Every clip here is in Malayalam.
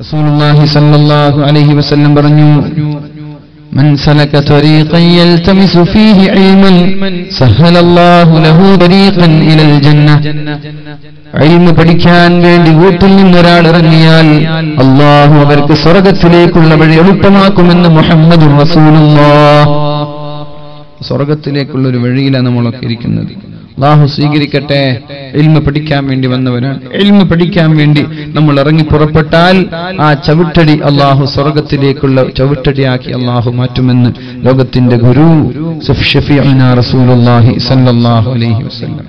റസൂലുള്ളാഹി സ്വല്ലല്ലാഹു അലൈഹി വസല്ലം പറഞ്ഞു, മൻ സലക തരീഖൻ യൽതമിസു ഫീഹി ഇൽമൻ സഹലല്ലാഹു ലഹു തരീഖൻ ഇലൽ ജന്ന. ഇൽമു പഠിക്കാൻ വേണ്ടി വീട്ടിൽ നിന്നൊരാൾ ഇറങ്ങിയാൽ അല്ലാഹു അവർക്ക് സ്വർഗ്ഗത്തിലേക്കുള്ള വഴി എളുപ്പമാക്കുമെന്ന് മുഹമ്മദുർ റസൂലുള്ളാഹ്. സ്വർഗ്ഗത്തിലേക്കുള്ള ഒരു വഴിയിലാണ് നമ്മളൊക്കെ ഇരിക്കുന്നത്. അല്ലാഹു സ്വീകരിക്കട്ടെ. ഇൽമു പഠിക്കാൻ വേണ്ടി വന്നവരാണ്. ഇൽമു പഠിക്കാൻ വേണ്ടി നമ്മൾ ഇറങ്ങി പുറപ്പെട്ടാൽ ആ ചവിട്ടടി അല്ലാഹു സ്വർഗ്ഗത്തിലേക്കുള്ള ചവിട്ടടിയാക്കി അല്ലാഹു മാറ്റുമെന്ന് ലോകത്തിന്റെ ഗുരു ഷഫീഉനാ റസൂലുള്ളാഹി സ്വല്ലല്ലാഹു അലൈഹി വസല്ലം.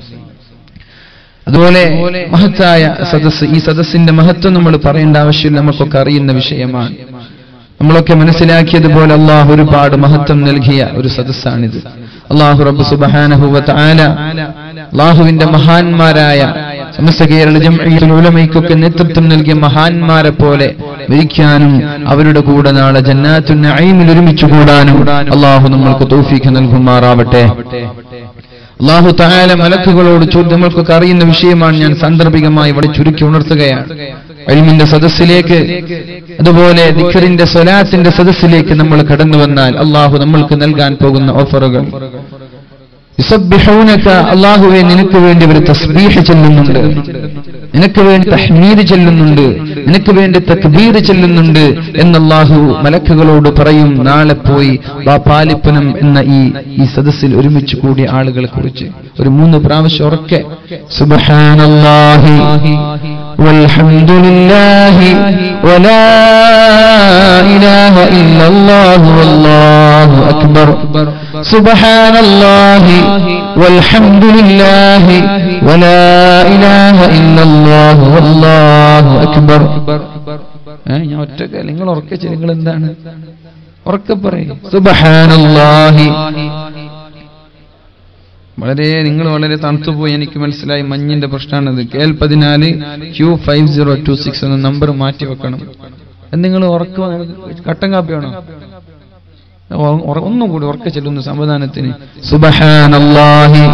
അതുപോലെ മഹത്തായ സദസ്സ്, ഈ സദസ്സിന്റെ മഹത്വം നമ്മൾ പറയേണ്ട ആവശ്യമില്ല, നമുക്കൊക്കെ അറിയുന്ന വിഷയമാണ്. നമ്മളൊക്കെ മനസ്സിലാക്കിയതുപോലെ അല്ലാഹു ഒരുപാട് മഹത്വം നൽകിയ ഒരു സദസ്സാണിത്. അല്ലാഹു റബ്ബ് സുബ്ഹാനഹു വ തആല അല്ലാഹുവിന്റെ മഹാന്മാരായ സമസ്ത കേരള ജംഇയ്യത്തുൽ ഉലമയ്ക്കൊക്കെ നേതൃത്വം നൽകിയ മഹാന്മാരെ പോലെ മരിക്കാനും അവരുടെ കൂടെ നാളെ ജന്നാത്തുൻ നഈമിൽ ഒരുമിച്ച് കൂടാനും അല്ലാഹു നമ്മൾക്ക് തൗഫീഖ് നൽകുമാറാവട്ടെ. അല്ലാഹു തആല മലക്കുകളോട് നമ്മൾക്കൊക്കെ അറിയുന്ന വിഷയമാണ്, ഞാൻ സാന്ദർഭികമായി ഇവിടെ ചുരുക്കി ഉണർത്തുകയാണ്. ഇൽമിന്റെ സദസ്സിലേക്ക്, അതുപോലെ ദിക്റിന്റെ സ്വലാത്തിന്റെ സദസ്സിലേക്ക് നമ്മൾ കടന്നു വന്നാൽ അല്ലാഹു നമ്മൾക്ക് നൽകാൻ പോകുന്ന ഓഫറുകൾ, യുസബ്ബിഹൂനക, അല്ലാഹുവേ നിനക്ക് വേണ്ടി അവർ തസ്ബീഹ് ചൊല്ലുന്നുണ്ട്, നിനക്ക് വേണ്ടി തഹ്മീദ് ചൊല്ലുന്നുണ്ട്, നിനക്ക് വേണ്ടി തക്ബീർ ചൊല്ലുന്നുണ്ട് എന്ന് അല്ലാഹു മലക്കുകളോട് പറയും. നാളെ പോയി പാലിപ്പനം എന്ന ഈ സദസ്സിൽ ഒരുമിച്ച് കൂടിയ ആളുകളെ കുറിച്ച് ഒരു 3 പ്രാവശ്യം ഉറക്കെ സുബ്ഹാനല്ലാഹി വൽഹംദുലില്ലാഹി വലാ ഇലാഹ ഇല്ലല്ലാഹു വല്ലാഹു അക്ബർ, സുബ്ഹാനല്ലാഹി വൽഹംദുലില്ലാഹി വലാ ഇലാഹ ഇല്ലല്ലാഹു വല്ലാഹു അക്ബർ. ഞാൻ ഒറ്റക്ക്, നിങ്ങൾ ഉറക്കെ ചെയ്യും. നിങ്ങൾ എന്താണ് ഉറക്കെ പറയും? സുബ്ഹാനല്ലാഹി. നിങ്ങൾ വളരെ തണുത്തുപോയി, എനിക്ക് മനസ്സിലായി. മഞ്ഞിന്റെ പ്രശ്നമാണത്. KL14 Q5026 എന്ന നമ്പർ മാറ്റി വെക്കണം. നിങ്ങൾ ഉറക്ക കട്ടൻ കാപ്പിയാണോ? ഒന്നും കൂടി ഉറക്കെ ചെല്ലുന്ന സമാധാനത്തിന് സുബ്ഹാനല്ലാഹി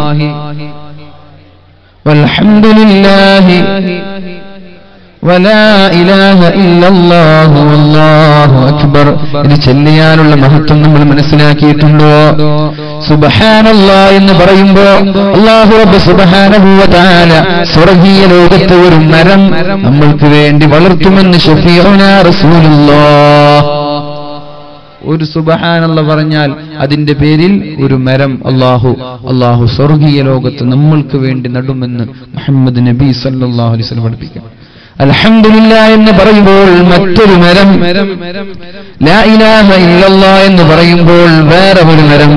വൽഹംദുലില്ലാഹി വലാ ഇലാഹ ഇല്ലല്ലാഹു വല്ലാഹു അക്ബർ. ഇത് ചെല്ലിയാലുള്ള മഹത്വം നമ്മൾ മനസ്സിലാക്കിയിട്ടുണ്ടോ? സുബ്ഹാനല്ലാഹ് എന്ന് പറയുമ്പോ അല്ലാഹു റബ്ബ് സുബ്ഹാനഹു വ തആല സ്വർഗ്ഗീയ ലോകത്തെ ഒരു മരം നമ്മൾക്ക് വേണ്ടി വളർത്തുമെന്ന് ഷഫീഉനാ റസൂലുള്ളാഹ്. ഒരു സുബ്ഹാനല്ലാഹ് പറഞ്ഞാൽ അതിന്റെ പേരിൽ ഒരു മരം അല്ലാഹു സ്വർഗ്ഗീയ ലോകത്ത് നമ്മൾക്ക് വേണ്ടി നടുമെന്ന് മുഹമ്മദ് നബി സല്ലല്ലാഹു അലൈഹി വസല്ലം പഠിപ്പിക്കുന്നു. അൽഹംദുലില്ലാഹ് എന്ന് പറയുമ്പോൾ മറ്റൊരു മരം, ലാ ഇലാഹ ഇല്ലല്ലാഹ് എന്ന് പറയുമ്പോൾ വേറെ ഒരു മരം,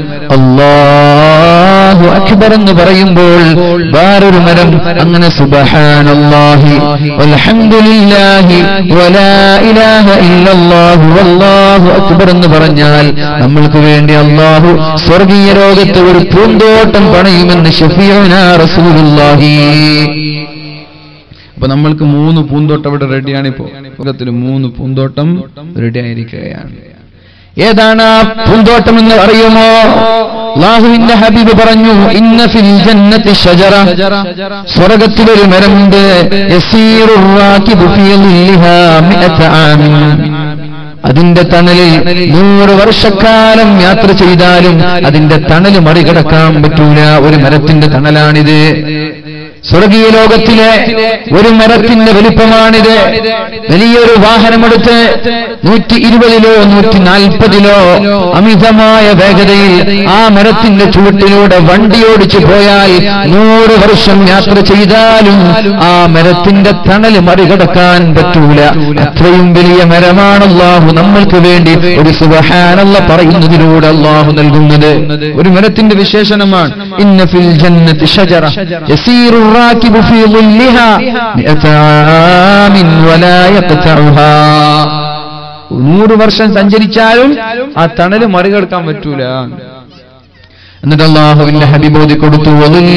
അല്ലാഹു അക്ബർ എന്ന് പറയുമ്പോൾ വേറൊരു മരം. അങ്ങനെ സുബ്ഹാനല്ലാഹി വൽഹംദുലില്ലാഹി വലാ ഇലാഹ ഇല്ലല്ലാഹു വല്ലാഹു അക്ബർ എന്ന് പറഞ്ഞാൽ നമ്മൾക്ക് വേണ്ടി അല്ലാഹു സ്വർഗ്ഗീയ ലോകത്ത് ഒരു പൂന്തോട്ടം പണിയുമെന്ന് ഷഫീഉനാ റസൂലുള്ളാഹി. അപ്പൊ നമ്മൾക്ക് 3 പൂന്തോട്ടം ഇവിടെ റെഡിയാണ്. ഇപ്പോ ലോകത്തിൽ 3 പൂന്തോട്ടം റെഡി ആയിരിക്കുകയാണ്. ഏതാണ് ആ പൂന്തോട്ടം എന്ന് അറിയുമോ? അല്ലാഹുവിന്റെ ഹബീബ് പറഞ്ഞു, ഇന്ന ഫിൽ ജന്നത്തി ഷജറ, സ്വർഗ്ഗത്തിലൊരു മരമുണ്ട്, യസീറുർ റാകിബു ഫീ ളില്ലിഹാ മിഅത ആമിൻ, അതിന്റെ തണലിൽ 100 വർഷക്കാലം യാത്ര ചെയ്താലും അതിന്റെ തണല് മറികടക്കാൻ പറ്റൂല. ഒരു മരത്തിന്റെ തണലാണിത്. സ്വർഗീയ ലോകത്തിലെ ഒരു മരത്തിന്റെ വലിപ്പമാണിത്. വലിയൊരു വാഹനമെടുത്ത് 120-ലോ 140-ലോ അമിതമായ വേഗതയിൽ ആ മരത്തിന്റെ ചുവട്ടിലൂടെ വണ്ടി ഓടിച്ചു പോയാൽ 100 വർഷം യാത്ര ചെയ്താലും ആ മരത്തിന്റെ തണല് മറികടക്കാൻ പറ്റൂല. അത്രയും വലിയ മരമാണ് അല്ലാഹു നമ്മൾക്ക് വേണ്ടി ഒരു സുബ്ഹാനല്ലാഹ് പറയുന്നതിലൂടെ അല്ലാഹു നൽകുന്നത്. ഒരു മരത്തിന്റെ വിശേഷണമാണ് ഇന്ന ഫിൽ ജന്നത്തി ഷജറ യസീറു الراكب في ظلها 100 عام ولا يقطعها. 100 വർഷം സഞ്ചരിച്ചാലും ആ തണല് മറികടക്കാൻ പറ്റൂല. എന്നിട്ട് അല്ലാഹുവിന്റെ ഹബീബ് ഓതി കൊടുത്തു,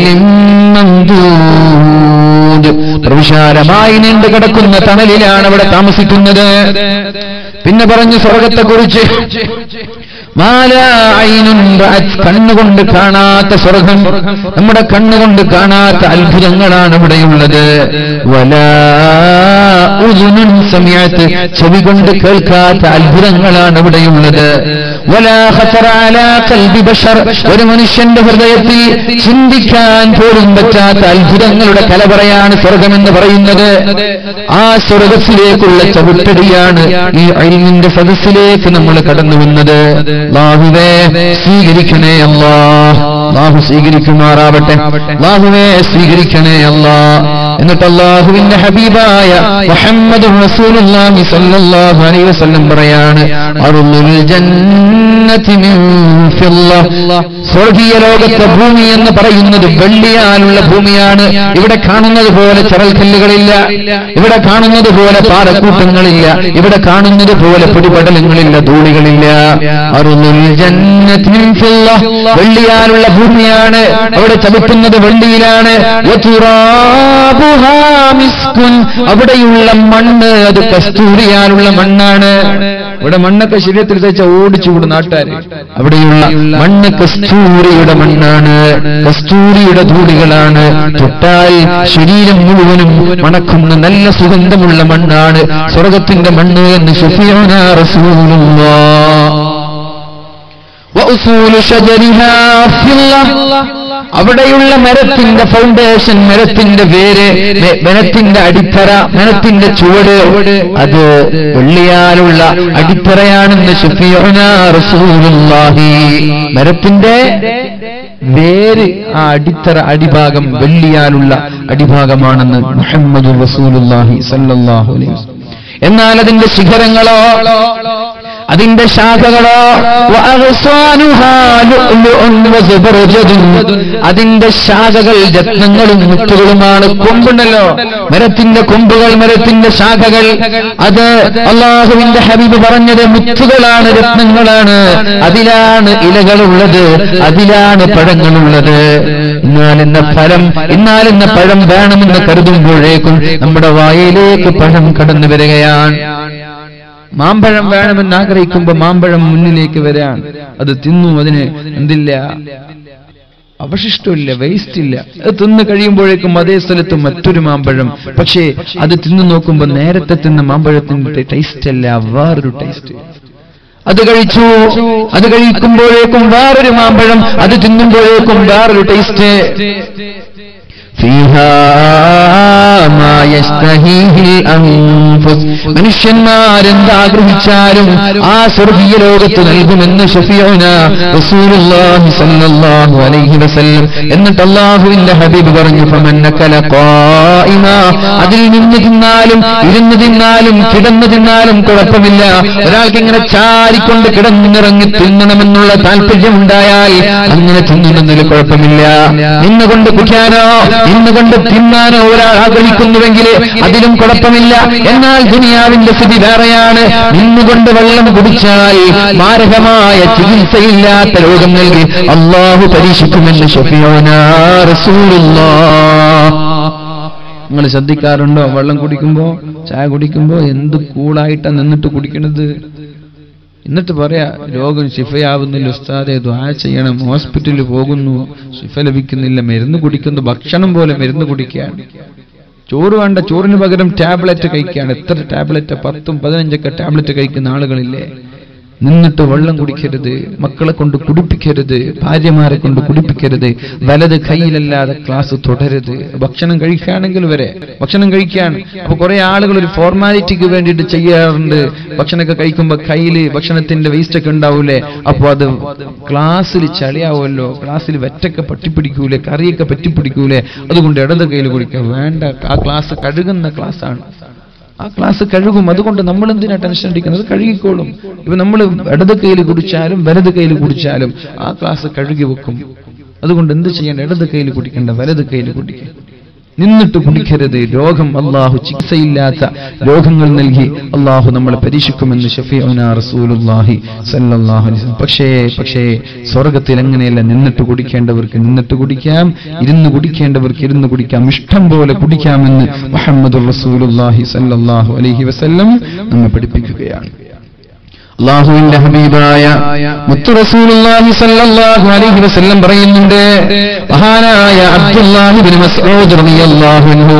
പ്രവിശാലമായി നീണ്ടു കിടക്കുന്ന തണലിലാണ് അവിടെ താമസിക്കുന്നത്. പിന്നെ പറഞ്ഞു സ്വർഗ്ഗത്തെക്കുറിച്ച്, കണ്ണുകൊണ്ട് കാണാത്ത സ്വർഗം, നമ്മുടെ കണ്ണുകൊണ്ട് കാണാത്ത അത്ഭുതങ്ങളാണ് ഇവിടെയുള്ളത്. ചെവി കൊണ്ട് കേൾക്കാത്ത അത്ഭുതങ്ങളാണ് ഇവിടെയുള്ളത്. ഒരു മനുഷ്യന്റെ ഹൃദയത്തിൽ ചിന്തിക്കാൻ പോലും പറ്റാത്ത അത്ഭുതങ്ങളുടെ കലവറയാണ് സ്വർഗമെന്ന് പറയുന്നത്. ആ സ്വർഗത്തിലേക്കുള്ള ചവിട്ടടിയാണ് ഈ ഇൽമിന്റെ സദസ്സിലേക്ക് നമ്മൾ കടന്നു വന്നത്. അല്ലാഹുവേ സ്വീകരിക്കണേ അല്ലാഹ്, അല്ലാഹു സ്വീകരിക്കുമാറാവട്ടെ. അല്ലാഹുവേ സ്വീകരിക്കണേ അല്ലാഹ്. എന്നിട്ട് അല്ലാഹുവിന്റെ ഹബീബായ മുഹമ്മദുർ റസൂലുള്ളാഹി സ്വല്ലല്ലാഹു അലൈഹി വസല്ലം പറയാണ്, അർളുൽ ജന്നതി മിൻ ഫില്ല. സ്വർഗീയ ലോകത്തെ ഭൂമി എന്ന് പറയുന്നത് വെള്ളിയാലുള്ള ഭൂമിയാണ്. ഇവിടെ കാണുന്നത് പോലെ ചരൽക്കല്ലുകളില്ല, ഇവിടെ കാണുന്നത് പോലെ പാറക്കൂട്ടങ്ങളില്ല, ഇവിടെ കാണുന്നത് പോലെ പൊടിപടലങ്ങളില്ല, ധൂളികളില്ല. അർളുൽ ജന്നതി മിൻ ഫില്ല, വെള്ളിയാലുള്ള ഭൂമിയാണ്. അവിടെ ചവിട്ടുന്നത് വെള്ളിയിലാണ്. അവിടെയുള്ള മണ്ണ് അത് കസ്തൂരിയാലുള്ള മണ്ണാണ്. ഇവിടെ മണ്ണൊക്കെ ശരീരത്തിൽ തേച്ച ഓടിച്ചുകൂടും നാട്ടുകാർ. അവിടെയുള്ള മണ്ണ് കസ്തൂരിയുടെ മണ്ണാണ്, കസ്തൂരിയുടെ ധൂളികളാണ്. തൊട്ടാൽ ശരീരം മുഴുവനും മണക്കുന്ന നല്ല സുഗന്ധമുള്ള മണ്ണാണ് സ്വർഗത്തിന്റെ മണ്ണ് എന്ന് ശഫീഉനാ റസൂലുള്ളാഹ്. വഉസൂലു ശജരിഹാ ഫില്ലാഹ്, അവിടെയുള്ള മരത്തിന്റെ ഫൗണ്ടേഷൻ, മരത്തിന്റെ വേര്, മരത്തിന്റെ അടിത്തറ, മരത്തിന്റെ ചുവട്, അത് വെള്ളിയാലുള്ള അടിത്തറയാണെന്ന് ശഫീഉനാ റസൂലുള്ളാഹി. മരത്തിന്റെ വേര്, ആ അടിത്തറ, അടിഭാഗം വെള്ളിയാലുള്ള അടിഭാഗമാണെന്ന് മുഹമ്മദുർ റസൂലുള്ളാഹി സ്വല്ലല്ലാഹു അലൈഹി വസല്ലം. എന്നാൽ അതിന്റെ ശിഖരങ്ങളോ, അതിന്റെ ശാഖകളോ, അതിന്റെ ശാഖകൾ രത്നങ്ങളും മുത്തുകളുമാണ്. കൊമ്പുണ്ടല്ലോ, മരത്തിന്റെ കൊമ്പുകൾ, മരത്തിന്റെ ശാഖകൾ, അത് അല്ലാഹുവിന്റെ ഹബീബ് പറഞ്ഞത് മുത്തുകളാണ്, രത്നങ്ങളാണ്. അതിലാണ് ഇലകളുള്ളത്, അതിലാണ് പഴങ്ങളുള്ളത്. ഇന്നാലെന്ന പഴം വേണമെന്ന് കരുതുമ്പോഴേക്കും നമ്മുടെ വായയിലേക്ക് പഴം കടന്നു വരികയാണ്. മാമ്പഴം വേണമെന്ന് ആഗ്രഹിക്കുമ്പോൾ മാമ്പഴം മുന്നിലേക്ക് വരാൻ, അത് തിന്നു, അതിന് എന്തില്ല, അവശിഷ്ടമില്ല, വേസ്റ്റ് ഇല്ല. അത് തിന്നു കഴിയുമ്പോഴേക്കും അതേ സ്ഥലത്ത് മറ്റൊരു മാമ്പഴം. പക്ഷേ അത് തിന്നു നോക്കുമ്പോൾ നേരത്തെ തിന്ന മാമ്പഴത്തിന്റെ ടേസ്റ്റ് അല്ല, വേറൊരു ടേസ്റ്റ്. അത് കഴിച്ചു, അത് കഴിക്കുമ്പോഴേക്കും വേറൊരു മാമ്പഴം, അത് തിന്നുമ്പോഴേക്കും വേറൊരു ടേസ്റ്റ്. മനുഷ്യന്മാരെന്താഗ്രഹിച്ചാലും ആ സ്വർഗീയ ലോകത്ത് നൽകുമെന്ന് ശഫീഉനാ റസൂലുള്ളാഹി സ്വല്ലല്ലാഹു അലൈഹി വസല്ലം. എന്നിട്ട് അല്ലാഹുവിന്റെ ഹബീബ് പറഞ്ഞു, ഫമന്നകല ഖായിമാ, അതിൽ നിന്ന് തിന്നാലും ഇരുന്ന് തിന്നാലും കിടന്നു തിന്നാലും കുഴപ്പമില്ല. ഒരാൾക്ക് ഇങ്ങനെ ചാരിക്കൊണ്ട് കിടന്നിറങ്ങി തിന്നണമെന്നുള്ള താല്പര്യമുണ്ടായാൽ അങ്ങനെ തിന്നുന്നതിൽ കുഴപ്പമില്ല. നിന്നുകൊണ്ട് കുടിക്കാനോ നിന്നുകൊണ്ട് തിന്നാനോ ഒരാൾ ആഗ്രഹിക്കുന്നുവെങ്കിൽ അതിലും കുഴപ്പമില്ല. എന്നാൽ ദുനിയാവിന്റെ സ്ഥിതി വേറെയാണ്. നിന്നുകൊണ്ട് വെള്ളം കുടിച്ചാൽ മാരകമായ ചികിത്സയില്ലാത്ത രോഗം നൽകി അല്ലാഹു പരീക്ഷിക്കുമെന്ന് ശഫീഉനാ റസൂലുള്ളാഹ്. നിങ്ങൾ ശ്രദ്ധിക്കാറുണ്ടോ? വെള്ളം കുടിക്കുമ്പോ, ചായ കുടിക്കുമ്പോ എന്ത് കൂളായിട്ടാ നിന്നിട്ട് കുടിക്കണത്. എന്നിട്ട് പറയാ, രോഗം ശിഫയാവുന്നില്ല ഉസ്താദെ, ദുആ ചെയ്യണം. ഹോസ്പിറ്റലിൽ പോകുന്നു, ശിഫ ലഭിക്കുന്നില്ല, മരുന്ന് കുടിക്കുന്നു, ഭക്ഷണം പോലെ മരുന്ന് കുടിക്കുകയാണ്. ചോറ് വേണ്ട, ചോറിന് പകരം ടാബ്ലറ്റ് കഴിക്കുകയാണ്. എത്ര ടാബ്ലറ്റ്, 10ഉം 15ഒക്കെ ടാബ്ലറ്റ് കഴിക്കുന്ന ആളുകളില്ലേ. നിന്നിട്ട് വെള്ളം കുടിക്കരുത്, മക്കളെ കൊണ്ട് കുടിപ്പിക്കരുത്, ഭാര്യമാരെ കൊണ്ട് കുടിപ്പിക്കരുത്, വലത് കയ്യിലല്ലാതെ ക്ലാസ് തുടരുത്. ഭക്ഷണം കഴിക്കുകയാണെങ്കിൽ വരെ ഭക്ഷണം കഴിക്കുകയാണ്. അപ്പൊ കുറെ ആളുകൾ ഒരു ഫോർമാലിറ്റിക്ക് വേണ്ടിയിട്ട് ചെയ്യാറുണ്ട്. ഭക്ഷണമൊക്കെ കഴിക്കുമ്പോ കയ്യിൽ ഭക്ഷണത്തിന്റെ വേസ്റ്റ് ഒക്കെ ഉണ്ടാവൂലേ, അപ്പൊ അത് ക്ലാസ്സിൽ ചളിയാവുമല്ലോ, ക്ലാസ്സിൽ വെറ്റൊക്കെ പറ്റിപ്പിടിക്കൂലേ, കറിയൊക്കെ പറ്റിപ്പിടിക്കൂലേ, അതുകൊണ്ട് ഇടത് കയ്യിൽ കുടിക്കുക. വേണ്ട, ആ ക്ലാസ് കഴുകുന്ന ക്ലാസ്സാണ്, ആ ക്ലാസ് കഴുകും. അതുകൊണ്ട് നമ്മൾ എന്തിനാ ടെൻഷൻ അടിക്കുന്നത്? കഴുകിക്കോളും. ഇപ്പൊ നമ്മൾ ഇടത് കയ്യിൽ കുടിച്ചാലും വലത് കയ്യിൽ കുടിച്ചാലും ആ ക്ലാസ് കഴുകി വെക്കും. അതുകൊണ്ട് എന്ത് ചെയ്യേണ്ട? ഇടത് കയ്യിൽ കുടിക്കേണ്ട, വലത് കയ്യിൽ കുടിക്കുക. നിന്നിട്ട് കുടിക്കരുത്. രോഗം അല്ലാഹു ചികിത്സയില്ലാത്ത രോഗങ്ങൾ നൽകി അല്ലാഹു നമ്മളെ പരീക്ഷിക്കുമെന്ന് ശഫീഉനാ റസൂലുള്ളാഹി സ്വല്ലല്ലാഹു അലൈഹി വസല്ലം. പക്ഷേ സ്വർഗ്ഗത്തിൽ അങ്ങനെയല്ല. നിന്നിട്ട് കുടിക്കേണ്ടവർക്ക് നിന്നിട്ട് കുടിക്കാം, ഇരുന്ന് കുടിക്കേണ്ടവർക്ക് ഇരുന്ന് കുടിക്കാം, ഇഷ്ടം പോലെ കുടിക്കാമെന്ന് മുഹമ്മദുർ റസൂലുള്ളാഹി സ്വല്ലല്ലാഹു അലൈഹി വസല്ലം നമ്മെ പഠിപ്പിക്കുകയാണ്. അല്ലാഹുവിന്റെ ഹബീബായ മുത്ത് റസൂലുള്ളാഹി സ്വല്ലല്ലാഹു അലൈഹി വസല്ലം പറയുന്നുണ്ട്, മഹാനായ അബ്ദുല്ലാഹി ഇബ്നു മസ്ഊദ് റളിയല്ലാഹു അൻഹു,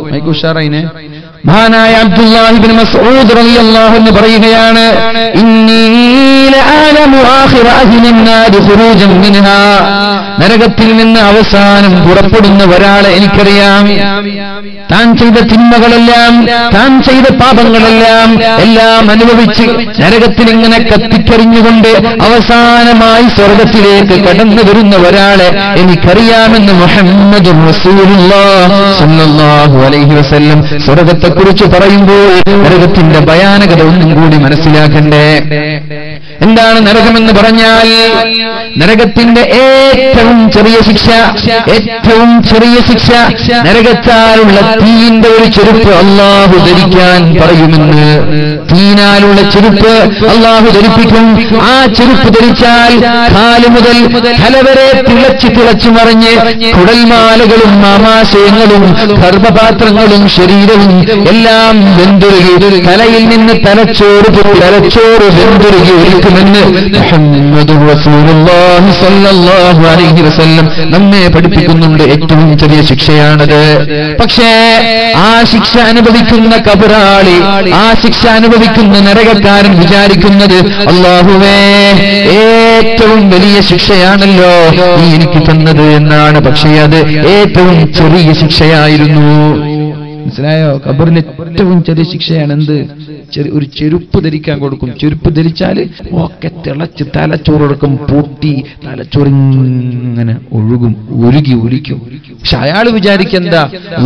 മഹാനായ അബ്ദുല്ലാഹി ഇബ്നു മസ്ഊദ് റളിയല്ലാഹു അൻഹു പറയുകയാണ്, ഇന്നി ലഅലമു ആഖിറ അഹ്ലിൻ നാരി ഖുറൂജൻ മിൻഹാ, നരകത്തിൽ നിന്ന് അവസാനം പുറപ്പെടുന്ന ഒരാളെ എനിക്കറിയാം. താൻ ചെയ്ത തിന്മകളെല്ലാം, താൻ ചെയ്ത പാപങ്ങളെല്ലാം എല്ലാം അനുഭവിച്ച് നരകത്തിൽ ഇങ്ങനെ കത്തിക്കരിഞ്ഞുകൊണ്ട് അവസാനമായി സ്വർഗത്തിലേക്ക് കടന്നു വരുന്ന ഒരാളെ എനിക്കറിയാമെന്ന് മുഹമ്മദുർ റസൂലുള്ളാഹി സ്വല്ലല്ലാഹു അലൈഹി വസല്ലം സ്വർഗത്തെക്കുറിച്ച് പറയുമ്പോൾ നരകത്തിന്റെ ഭയാനകത ഒന്നും കൂടി മനസ്സിലാക്കണ്ടേ. എന്താണ് നരകമെന്ന് പറഞ്ഞാൽ? നരകത്തിന്റെ ഏറ്റവും ചെറിയ ശിക്ഷ, ഏറ്റവും ചെറിയ ശിക്ഷ നരകത്താലുള്ള തീയിന്റെ ഒരു ചെരുപ്പ് അല്ലാഹു ധരിക്കാൻ പറയുമെന്ന്. തീനാലുള്ള ചെരുപ്പ് അല്ലാഹു ധരിപ്പിക്കും. ആ ചെരുപ്പ് ധരിച്ചാൽ കാല് മുതൽ തല വരെ തിളച്ചു മറിഞ്ഞ് കുടൽമാലകളും ആമാശയങ്ങളും ഗർഭപാത്രങ്ങളും ശരീരവും എല്ലാം വെന്തുരുകി, തലയിൽ നിന്ന് തലച്ചോറ് വെന്തുരുകി ഒലിക്കുമെന്ന് മുഹമ്മദുർ റസൂലുള്ളാഹി സ്വല്ലല്ലാഹു അലൈഹി വസല്ലം നമ്മെ പഠിപ്പിക്കുന്നുണ്ട്. ഏറ്റവും ചെറിയ ശിക്ഷയാണത്. പക്ഷേ ആ ശിക്ഷ അനുഭവിക്കുന്ന കബറാളി, ആ ശിക്ഷ അനുഭവിക്കുന്ന നരകക്കാരൻ വിചാരിക്കുന്നത്, അല്ലാഹുവേ ഏറ്റവും വലിയ ശിക്ഷയാണല്ലോ നീ എനിക്ക് തന്നത് എന്നാണ്. പക്ഷേ അത് ഏറ്റവും ചെറിയ ശിക്ഷയായിരുന്നു. മനസ്സിലായോ? ഖബറിൽ ഏറ്റവും ചെറിയ ശിക്ഷയാണ് എന്ത്? ഒരു ചെരുപ്പ് ധരിക്കാൻ കൊടുക്കും. ചെരുപ്പ് ധരിച്ചാൽ ഒക്കെ തിളച്ച് തലച്ചോറടക്കം പൊട്ടി തലച്ചോറിങ്ങനെ ഒലിക്കും. പക്ഷെ അയാൾ വിചാരിക്കെന്താ,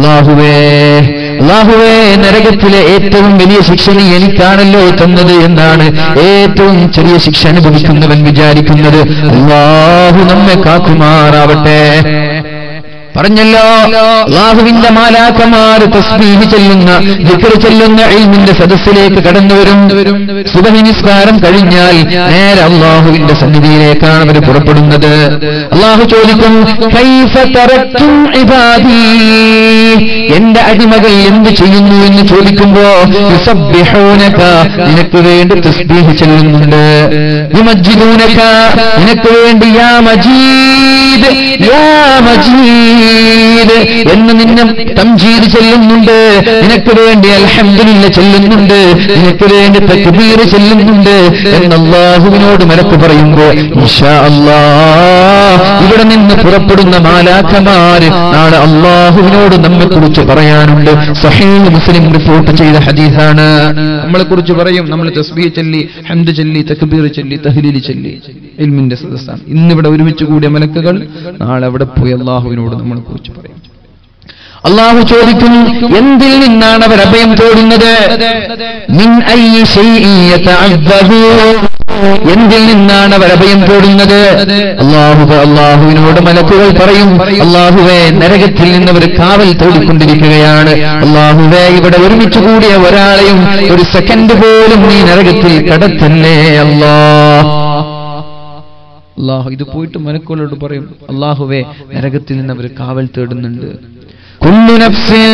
അല്ലാഹുവേ നരകത്തിലെ ഏറ്റവും വലിയ ശിക്ഷ നീ എനിക്കാണല്ലോ തന്നത് എന്നാണ് ഏറ്റവും ചെറിയ ശിക്ഷ അനുഭവിക്കുന്നവൻ വിചാരിക്കുന്നത്. അല്ലാഹു നമ്മെ കാക്കുമാറാവട്ടെ. പറഞ്ഞല്ലോ, അല്ലാഹുവിന്റെ മാലാഖമാർ തസ്ബീഹ് ചെല്ലുന്ന, ദിക്ർ ചെല്ലുന്ന ഇൽമിന്റെ സദസ്സിലേക്ക് കടന്നുവരും. സുബ്ഹി നിസ്കാരം കഴിഞ്ഞാൽ നേരെ അല്ലാഹുവിന്റെ സന്നിധിയിലേക്കാണ് അവർ പുറപ്പെടുന്നത്. അല്ലാഹു ചോദിക്കും, കൈഫ തറക്തും ഇബാദി, എന്റെ അടിമകൾ എന്ത് ചെയ്യുന്നു എന്ന് ചോദിക്കുമ്പോ, യുസബ്ബിഹൂനക, നിനക്ക് വേണ്ടി തസ്ബീഹ് ചെല്ലുന്നുണ്ട്. യുമജ്ജിദൂനക, നിനക്ക് വേണ്ടി യാ മജീദ് യാ മജീദ് എന്ന് നിന്നെ തംജീദ് ചെല്ലുന്നുണ്ട്. നിനക്ക് വേണ്ടി അൽഹംദുലില്ലാഹ് ചെല്ലുന്നുണ്ട്. നിനക്ക് വേണ്ടി തക്ബീർ ചെല്ലുന്നുണ്ട് എന്ന് അല്ലാഹുവിനോട് മലക്ക് പറയുമ്പോൾ, ഇൻഷാ അല്ലാഹ് ഇവിടെ നിന്ന് പുറപ്പെടുന്ന മാലാഖമാര് നാളെ അല്ലാഹുവിനോട് നമ്മെ കുറിച്ച് പറയാനുണ്ട്. സഹീഹ് മുസ്ലിം റിപ്പോർട്ട് ചെയ്ത ഹദീസാണ്. നമ്മളെ കുറിച്ച് പറയും, നമ്മൾ തസ്ബീഹ് ചൊല്ലി, ഹംദ് ചൊല്ലി, തക്ബീർ ചൊല്ലി, തഹ്ലീൽ ചൊല്ലി ഇൽമിന്റെ സദസ്സാണ്. ഇന്നിവിടെ ഒരുമിച്ച് കൂടിയ മലക്കുകൾ നാളെ അവിടെ പോയി അല്ലാഹുവിനോട് നമ്മളെ കുറിച്ച് പറയും. അല്ലാഹു ചോദിക്കും, എന്തിൽ നിന്നാണ് അവർ അഭയം തേടുന്നത്? മിൻ അയ്യി ശൈഇൻ യതഅബ്ബദൂൻ, എന്തിൽ നിന്നാണ് അവർ അഭയം തേടുന്നത്? അല്ലാഹുവിനോട് മലക്കുകൾ പറയും, അല്ലാഹുവേ നരകത്തിൽ നിന്ന് അവർ കാവൽ തേടിക്കൊണ്ടിരിക്കുകയാണ്. അല്ലാഹുവേ ഇവിടെ ഒരുമിച്ച് കൂടിയ ഒരാളെയും ഒരു സെക്കൻഡ് പോലും നീ നരകത്തിൽ കടത്തല്ലേ അല്ലാഹു. ഇത് പോയിട്ട് മലക്കുകളോട് പറയും, അല്ലാഹുവേ നരകത്തിൽ നിന്ന് അവർ കാവൽ തേടുന്നുണ്ട്. കുല്ലു നഫ്സിൻ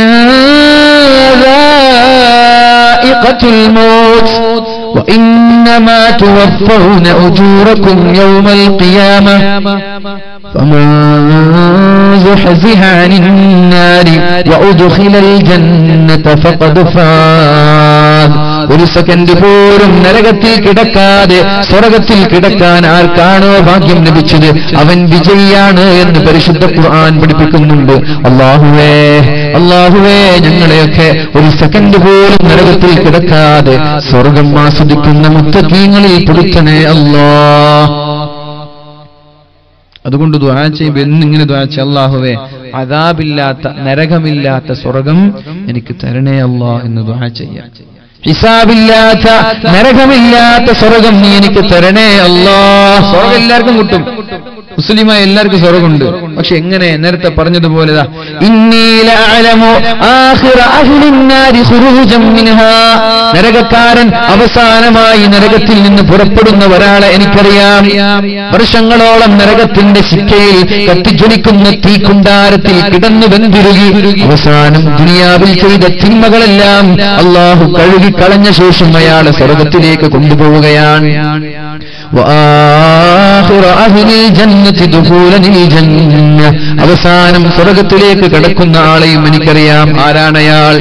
ദാഇഖത്തുൽ മൗത്ത് വഇന്നമാ തുവഫൗന ഉജൂറകും യൗമൽ ഖിയാമ ഫമൻ സുഹ്സിഹ അനിൻ നാരി വഉദ്ഖിലൽ ജന്നത ഫഖദ് ഫാസ്. ഒരു സെക്കൻഡ് പോലും നരകത്തിൽ കിടക്കാതെ സ്വർഗത്തിൽ കിടക്കാൻ ആർക്കാണോ ഭാഗ്യം ലഭിച്ചത് അവൻ വിജയിയാണ് എന്ന് പരിശുദ്ധ ഖുർആൻ പഠിപ്പിക്കുന്നുണ്ട്. അല്ലാഹുവേ ഞങ്ങളെയൊക്കെ ഒരു സെക്കൻഡ് പോലും നരകത്തിൽ കിടക്കാതെ സ്വർഗം ആസ്വദിക്കുന്ന മുത്തഖീങ്ങളിൽ പെടുത്തണേ അല്ലാഹ്. അതുകൊണ്ട് ദുആ ചെയ്യുമ്പോൾ എന്നിങ്ങനെ ദുആ ചെയ്യ, അല്ലാഹുവേ അദാബില്ലാത്ത നരകമില്ലാത്ത സ്വർഗം എനിക്ക് തരണേ അല്ലാഹ് എന്ന് ദുആ ചെയ്യാം. ഹിസാബില്ലാത്ത നരകമില്ലാത്ത സ്വർഗം നീ എനിക്ക് തരണേ അല്ലാഹ്. സ്വർഗം എല്ലാവർക്കും കിട്ടും, മുസ്ലിമായ എല്ലാവർക്കും സ്വർഗമുണ്ട്. പക്ഷെ എങ്ങനെ? നേരത്തെ പറഞ്ഞതുപോലെ നരകക്കാരൻ അവസാനമായി നരകത്തിൽ നിന്ന് പുറപ്പെടുന്ന ഒരാളെ എനിക്കറിയാം. വർഷങ്ങളോളം നരകത്തിന്റെ ശിക്ഷയിൽ കത്തിജ്വലിക്കുന്ന തീക്കുണ്ടാരത്തിൽ കിടന്നു വെന്തുരുകി അവസാനം ദുനിയാവിൽ ചെയ്ത തിന്മകളെല്ലാം അള്ളാഹു കഴുകിക്കളഞ്ഞ ശേഷം അയാളെ സ്വർഗത്തിലേക്ക് കൊണ്ടുപോവുകയാണ്. അവസാനം സ്വർഗത്തിലേക്ക് കടക്കുന്ന ആളെയും എനിക്കറിയാം. ആരാണയാൾ?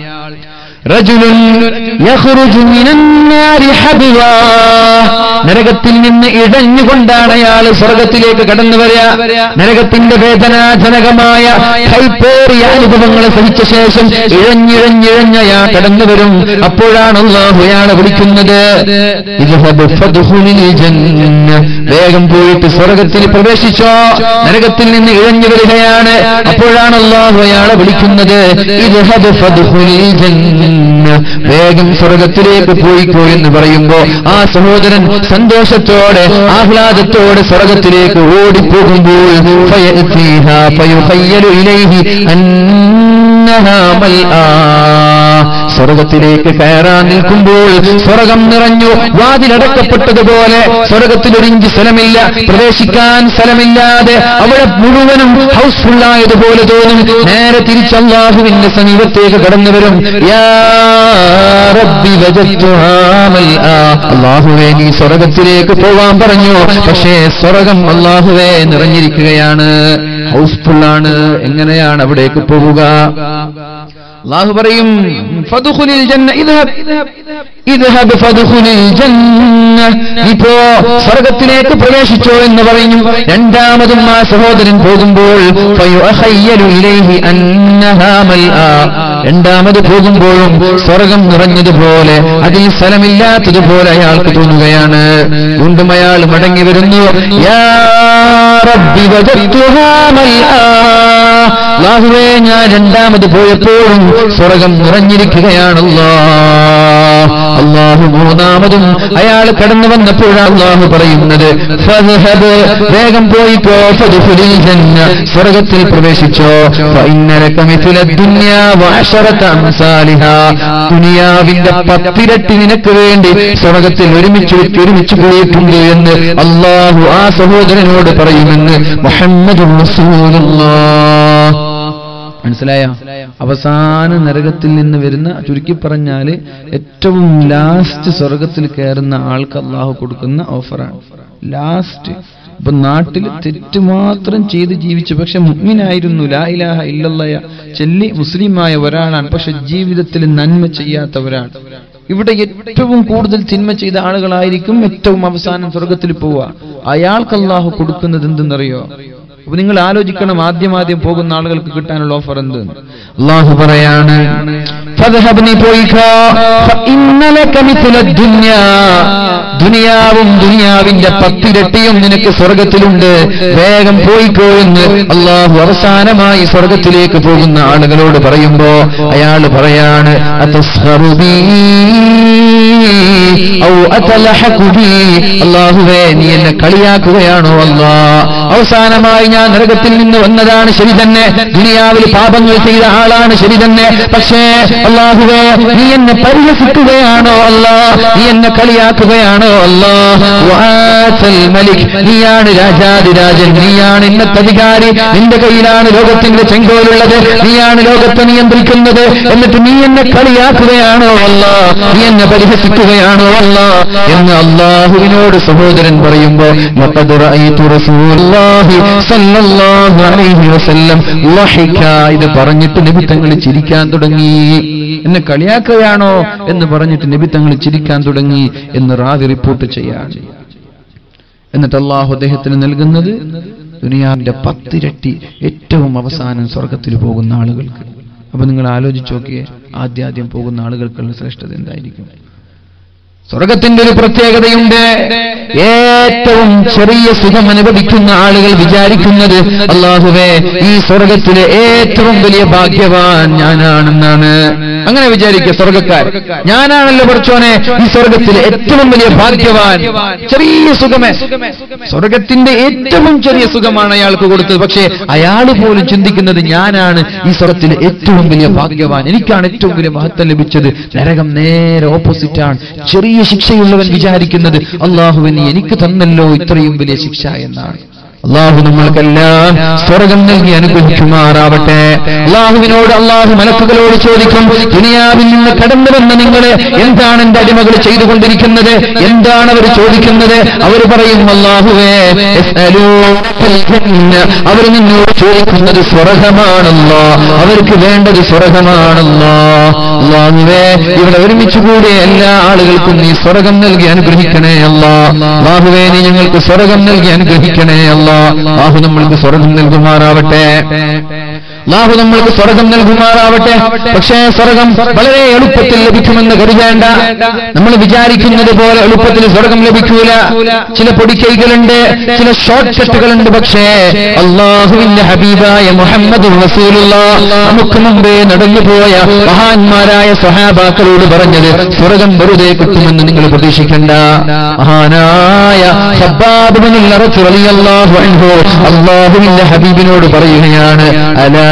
നരകത്തിൽ നിന്ന് ഇഴഞ്ഞുകൊണ്ടാണ് അയാൾ സ്വർഗത്തിലേക്ക് കടന്നു വരിക. നരകത്തിന്റെ വേദനാജനകമായ കൈപ്പേറിയ അനുഭവങ്ങൾ സഹിച്ച ശേഷം ഇഴഞ്ഞിഴഞ്ഞിഴഞ്ഞയാൾ കടന്നു വരും. അപ്പോഴാണ് അല്ലാഹു അയാളെ വിളിക്കുന്നത്, വേഗം പോയിട്ട് സ്വർഗത്തിൽ പ്രവേശിച്ചോ. നരകത്തിൽ നിന്ന് ഇഴഞ്ഞു വരികയാണ്. അപ്പോഴാണ് അല്ലാഹു അയാളെ വിളിക്കുന്നത്, വേഗം സ്വർഗത്തിലേക്ക് പോയിക്കോ എന്ന് പറയുമ്പോ ആ സഹോദരൻ സന്തോഷത്തോടെ ആഹ്ലാദത്തോടെ സ്വർഗത്തിലേക്ക് ഓടിപ്പോകുമ്പോൾ സ്വർഗത്തിലേക്ക് കയറാൻ നിൽക്കുമ്പോൾ സ്വർഗം നിറഞ്ഞു, വാതിലടക്കപ്പെട്ടതുപോലെ സ്വർഗത്തിൽ ഒരു ഇഞ്ച് സ്ഥലമില്ല, പ്രവേശിക്കാൻ സ്ഥലമില്ലാതെ അവിടെ മുഴുവനും ഹൗസ്ഫുള്ളായതുപോലെ തോന്നും. നേരെ തിരിച്ച് അല്ലാഹുവിന്റെ സമീപത്തേക്ക് കടന്നു വരും. യാ റബ്ബി വജദ്തുഹാ മൽആ, അല്ലാഹുവേ നീ സ്വർഗത്തിലേക്ക് പോവാൻ പറഞ്ഞു, പക്ഷേ സ്വർഗം അല്ലാഹുവേ നിറഞ്ഞിരിക്കുകയാണ്, ഹൗസ്ഫുള്ളാണ്. എങ്ങനെയാണ് അവിടേക്ക് പോവുക? അല്ലാഹു പറയും, ഫദ്ഖുലിൽ ജന്ന, ഇദ്ഹബ് ഫദ്ഖുലിൽ ജന്ന, ഇപ്പോ സ്വർഗത്തിലേക്ക് പ്രവേശിച്ചോ എന്ന് പറയും. രണ്ടാമതും ആ സഹോദരൻ പോകുമ്പോൾ ഫയുഖയ്യലു ഇലൈഹി അന്നഹാ മൽആ, രണ്ടാമത് പോകുമ്പോഴും സ്വർഗം നിറഞ്ഞതുപോലെ അതിൽ സ്ഥലമില്ലാത്തതുപോലെ അയാൾക്ക് തോന്നുകയാണ്. വീണ്ടും അയാൾ മടങ്ങി വരുന്നു. യാ റബ്ബി വജദ്തുഹാ മൽആ, അല്ലാഹുവേ ഞാൻ രണ്ടാമത് പോയപ്പോഴും സ്വർഗം നിറഞ്ഞിരിക്കുകയാണല്ലോ. അല്ലാഹു മൂന്നാമതും അയാൾ കടന്നു വന്നപ്പോഴാണ് അല്ലാഹു പറയുന്നത്, ഫദ്ഹബ്, വേഗം പോയിക്കോ, ഫദ്ഖുലിൽ ജന്ന, സ്വർഗത്തിൽ പ്രവേശിച്ചോ. ഫഇന്നലക മിത്ല ദുനിയാ വഅശറത അംസാലിഹാ, ദുനിയാവിന്റെ 10 ഇരട്ടി നിനക്ക് വേണ്ടി സ്വർഗത്തിൽ ഒരുമിച്ച് പോയിട്ടുണ്ട് എന്ന് അല്ലാഹു ആ സഹോദരനോട് പറയുമെന്ന് മുഹമ്മദുർ റസൂലുള്ളാഹ്. മനസ്സിലായോ? അവസാന നരകത്തിൽ നിന്ന് വരുന്ന, ചുരുക്കി പറഞ്ഞാല് ഏറ്റവും ലാസ്റ്റ് സ്വർഗത്തിൽ കയറുന്ന ആൾക്ക് അള്ളാഹു കൊടുക്കുന്ന ഓഫറാണ് ലാസ്റ്റ്. ഇപ്പൊ നാട്ടിൽ തെറ്റ് മാത്രം ചെയ്ത് ജീവിച്ചു, പക്ഷെ മുഅ്മിനായിരുന്നു, ലാ ഇലാഹ ഇല്ലല്ലാഹ് ചൊല്ലി മുസ്ലിമായ ഒരാളാണ്, പക്ഷെ ജീവിതത്തിൽ നന്മ ചെയ്യാത്ത ഒരാൾ. ഇവിടെ ഏറ്റവും കൂടുതൽ തിന്മ ചെയ്ത ആളുകളായിരിക്കും ഏറ്റവും അവസാനം സ്വർഗത്തിൽ പോവുക. അയാൾക്ക് അള്ളാഹു കൊടുക്കുന്നത് എന്തെന്നറിയോ? അപ്പൊ നിങ്ങൾ ആലോചിക്കണം, ആദ്യം പോകുന്ന ആളുകൾക്ക് കിട്ടാനുള്ള ഓഫർ എന്ത്? അല്ലാഹു പറയാണ്, ഫദ്ഹബ്നി പോയിക്കോ, ഫഇന്നലക മിത്ല ദുനിയാ, ദുനിയാവും ദുനിയാവിന്റെ 10 ഇരട്ടിയും നിനക്ക് സ്വർഗത്തിലുണ്ട്, വേഗം പോയിക്കോ എന്ന് അല്ലാഹു അവസാനമായി സ്വർഗത്തിലേക്ക് പോകുന്ന ആളുകളോട് പറയുമ്പോ അയാൾ പറയാണ്, അതസ്ഖറു ബി ഔ അതലഹഖു ബി, അല്ലാഹുവേ നീ എന്നെ കളിയാക്കുകയാണോ അല്ലാഹ്? അവസാനമായി ഞാൻ നരകത്തിൽ നിന്ന് വന്നതാണ് ശരി തന്നെ, ദുനിയാവിൽ പാപങ്ങൾ ചെയ്ത ആളാണ് ശരി തന്നെ, പക്ഷേ അല്ലാഹുവേ നീ എന്നെ പരിഹസിക്കുകയാണോ അല്ലാഹ്? നീ എന്നെ കളിയാക്കുകയാണോ അല്ലാഹ്? വഅതൽ മലിക്, നീയാണ് രാജാതിരാജൻ, നീയാണ് ഇന്നത്തെ അധികാരി, നിന്റെ കയ്യിലാണ് ലോകത്തിന്റെ ചെങ്കോലുള്ളത്, നീയാണ് ലോകത്തെ നിയന്ത്രിക്കുന്നത്, എന്നിട്ട് നീ എന്നെ കളിയാക്കുകയാണോ അല്ലാഹ്? നീ എന്നെ പരിഹസിക്കുകയാണോ അല്ലാഹ് എന്ന് അല്ലാഹുവിനോട് സഹോദരൻ പറയുമ്പോ ലഖദ് റഅയ്തു റസൂലുള്ളാഹി സല്ലല്ലാഹു അലൈഹി വസല്ലം ലഹിക, ഇത് പറഞ്ഞിട്ട് നബി തങ്ങൾ ചിരിക്കാൻ തുടങ്ങി. എന്നെ കളിയാക്കുകയാണോ എന്ന് പറഞ്ഞിട്ട് നബി തങ്ങൾ ചിരിക്കാൻ തുടങ്ങി എന്ന് റാവി റിപ്പോർട്ട് ചെയ്യാണ്. എന്നിട്ട് അല്ലാഹു അദ്ദേഹത്തിന് നൽകുന്നത് ദുനിയാവിന്റെ 10 ഇരട്ടി ഏറ്റവും അവസാനം സ്വർഗത്തിൽ പോകുന്ന ആളുകൾക്ക്. അപ്പൊ നിങ്ങൾ ആലോചിച്ച് നോക്കിയേ, ആദ്യം പോകുന്ന ആളുകൾക്കുള്ള ശ്രേഷ്ഠത എന്തായിരിക്കും? സ്വർഗത്തിന്റെ ഒരു പ്രത്യേകതയുണ്ട്. ഏറ്റവും ചെറിയ സുഖം അനുഭവിക്കുന്ന ആളുകൾ വിചാരിക്കുന്നത്, അല്ലാഹുവേ ഈ സ്വർഗത്തിലെ ഏറ്റവും വലിയ ഭാഗ്യവാൻ ഞാനാണെന്നാണ്. അങ്ങനെ വിചാരിക്കുക സ്വർഗക്കാർ. ഞാനാണല്ലോ പടച്ചോനെ ഈ സ്വർഗത്തിലെ ഏറ്റവും വലിയ ഭാഗ്യവാൻ. ചെറിയ സുഖമേ, സ്വർഗത്തിന്റെ ഏറ്റവും ചെറിയ സുഖമാണ് അയാൾക്ക് കൊടുത്തത്. പക്ഷേ അയാൾ പോലും ചിന്തിക്കുന്നത്, ഞാനാണ് ഈ സ്വർഗത്തിലെ ഏറ്റവും വലിയ ഭാഗ്യവാൻ, എനിക്കാണ് ഏറ്റവും വലിയ മഹത്വം ലഭിച്ചത്. നരകം നേരെ ഓപ്പോസിറ്റാണ്. ചെറിയ ശിക്ഷയുള്ളവൻ വിചാരിക്കുന്നത്, അല്ലാഹുവേ നീ എനിക്ക് തന്നല്ലോ ഇത്രയും വലിയ ശിക്ഷ എന്നാണ്. അള്ളാഹു നമ്മൾക്കെല്ലാം സ്വർഗം നൽകി അനുഗ്രഹിക്കുമാറാവട്ടെ. അള്ളാഹുവിനോട് അള്ളാഹു മലക്കുകളോട് ചോദിക്കും, ദുനിയാവിൽ നിന്ന് കടന്നു വന്ന നിങ്ങൾ എന്താണ് എന്റെ അടിമകൾ ചെയ്തുകൊണ്ടിരിക്കുന്നത്? എന്താണ് അവർ ചോദിക്കുന്നത്? അവർ പറയും, അള്ളാഹുവേ അവർ നിന്നോട് ചോദിക്കുന്നത് സ്വർഗമാണല്ലോ, അവർക്ക് വേണ്ടത് സ്വർഗമാണല്ലോ. അള്ളാഹുവേ ഇവിടെ ഒരുമിച്ച് കൂടിയ എല്ലാ ആളുകൾക്കും നീ സ്വർഗം നൽകി അനുഗ്രഹിക്കണേ അല്ലാ. അള്ളാഹുവേ നീ ഞങ്ങൾക്ക് സ്വർഗം നൽകി അനുഗ്രഹിക്കണേ അല്ലാ. അല്ലാഹു നമ്മൾക്ക് സ്വർഗം നൽകുമാറാവട്ടെ. അല്ലാഹു നമ്മൾക്ക് സ്വർഗം നൽകുമാറാവട്ടെ. പക്ഷേ സ്വർഗം വളരെ എളുപ്പത്തിൽ ലഭിക്കുമെന്ന് കരുതേണ്ട. നമ്മൾ വിചാരിക്കുന്നത് പോലെ എളുപ്പത്തിൽ സ്വർഗം ലഭിക്കൂല. ചില പൊടിക്കൈകളുണ്ട്, ചില ഷോർട്ട് കട്ടുകളുണ്ട്. പക്ഷേ അല്ലാഹുവിന്റെ ഹബീബായ മുഹമ്മദ് റസൂലുള്ളാഹ് നമുക്ക് മുമ്പേ നടന്നുപോയ മഹാന്മാരായ സ്വഹാബാക്കളോട് പറഞ്ഞത്, സ്വർഗം വെറുതെ കിട്ടുമെന്ന് നിങ്ങൾ പ്രതീക്ഷിക്കേണ്ട. മഹാനായ ഖബ്ബാബ് ഇബ്നുൽ അറത്ത് റളിയല്ലാഹു അൻഹു അല്ലാഹുവിന്റെ ഹബീബിനോട് പറയുകയാണ്, അലാ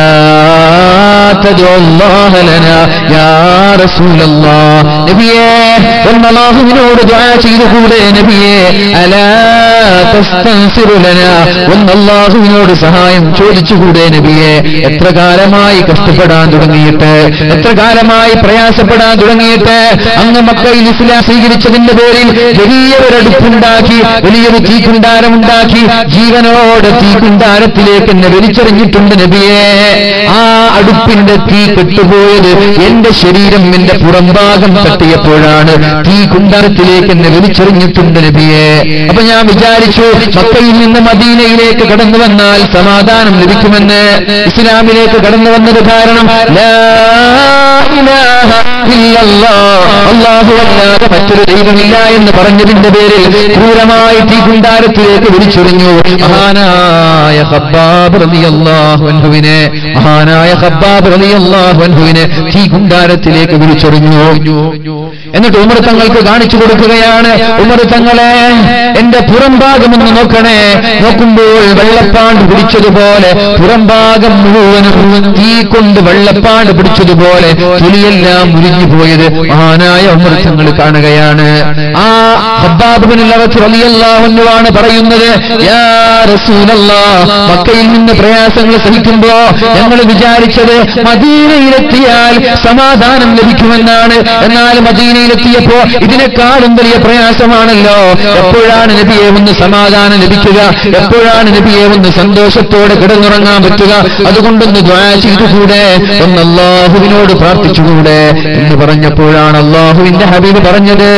തദുല്ലാഹ ലനാ യാ റസൂലല്ലാഹ്. നബിയേ, അല്ലാഹുവിനോട് ദുആ ചെയ്തുകൂടെ നബിയേ? അലാ തസ്തൻസിറു ലനാ, അല്ലാഹുവിനോട് സഹായം ചോദിച്ചുകൂടെ നബിയേ? എത്ര കാലമായി കഷ്ടപ്പെടാൻ തുടങ്ങിയിട്ട്, എത്ര കാലമായി പ്രയാസപ്പെടാൻ തുടങ്ങിയിട്ട്. അങ്ങ് മക്കയിൽ ഇസ്ലാം സ്വീകരിച്ചതിന്റെ പേരിൽ വലിയൊരടുപ്പുണ്ടാക്കി, വലിയൊരു തീക്കുണ്ടാരമുണ്ടാക്കി, ജീവനോടെ തീക്കുണ്ടാരത്തിലേക്ക് എന്നെ വലിച്ചെറിഞ്ഞിട്ടുണ്ട് നബിയേ. ആ അടുപ്പിന്റെ തീ കെട്ടുപോയത് എന്റെ ശരീരം, എന്റെ പുറംഭാഗം തട്ടിയപ്പോഴാണ്. തീ കുണ്ടാരത്തിലേക്ക് എന്നെ വലിച്ചെറിഞ്ഞിട്ടുണ്ട് നബിയേ. അപ്പൊ ഞാൻ വിചാരിച്ചു, മക്കയിൽ നിന്ന് മദീനയിലേക്ക് കടന്നു വന്നാൽ സമാധാനം ലഭിക്കുമെന്ന്. ഇസ്ലാമിലേക്ക് കടന്നു വന്നത് കാരണം ലാ ഇലാഹ ഇല്ലല്ലാഹ്, അല്ലാഹു അല്ലാതെ മറ്റൊരു ദൈവമില്ല എന്ന് പറഞ്ഞതിന്റെ പേരിൽ ക്രൂരമായി തീ കുണ്ടാരത്തിലേക്ക് വലിച്ചെറിഞ്ഞു. മഹാനായ ഖബ്ബാബ് റളിയല്ലാഹു അൻഹുവിനെ, മഹാനായ ഖബ്ബാബ് റളിയല്ലാഹു അൻഹുവിനെ തീ കുണ്ടാരത്തിലേക്ക് വിളിച്ചെറിഞ്ഞു. എന്നിട്ട് ഉമർ തങ്ങൾക്ക് കാണിച്ചു കൊടുക്കുകയാണ്, ഉമർ തങ്ങളെ എന്റെ പുറംഭാഗമൊന്ന് നോക്കണേ. നോക്കുമ്പോൾ വെള്ളപ്പാണ്ട് പിടിച്ചതുപോലെ, പുറംഭാഗം മുഴുവനും തീ കൊണ്ട് വെള്ളപ്പാണ്ട് പിടിച്ചതുപോലെ തൊലിയെല്ലാം മുരിഞ്ഞു പോയത് മഹാനായ ഉമർ തങ്ങൾ കാണുകയാണ്. ആ ഖബ്ബാബ് ഇബ്നുൽ അറത്ത് റളിയല്ലാഹു അൻഹു ആണ് പറയുന്നത്, യാ റസൂലല്ലാഹ്, മക്കയിൽ നിന്ന് പ്രയാസങ്ങൾ സഹിക്കുമ്പോ ഞങ്ങൾ വിചാരിച്ചത് മദീനയിലെത്തിയാൽ സമാധാനം ലഭിക്കുമെന്നാണ്. എന്നാൽ മദീനയിലെത്തിയപ്പോ ഇതിനേക്കാളും വലിയ പ്രയാസമാണല്ലോ. എപ്പോഴാണ് നബിയെ ഒന്ന് സമാധാനം ലഭിക്കുക? എപ്പോഴാണ് നബിയെ ഒന്ന് സന്തോഷത്തോടെ കിടന്നുറങ്ങാൻ പറ്റുക? അതുകൊണ്ടൊന്ന് ദുആ ചെയ്തുകൂടെ, ഒന്ന് അല്ലാഹുവിനോട് പ്രാർത്ഥിച്ചുകൂടെ എന്ന് പറഞ്ഞപ്പോഴാണ് അല്ലാഹുവിന്റെ ഹബീബ് പറഞ്ഞത്,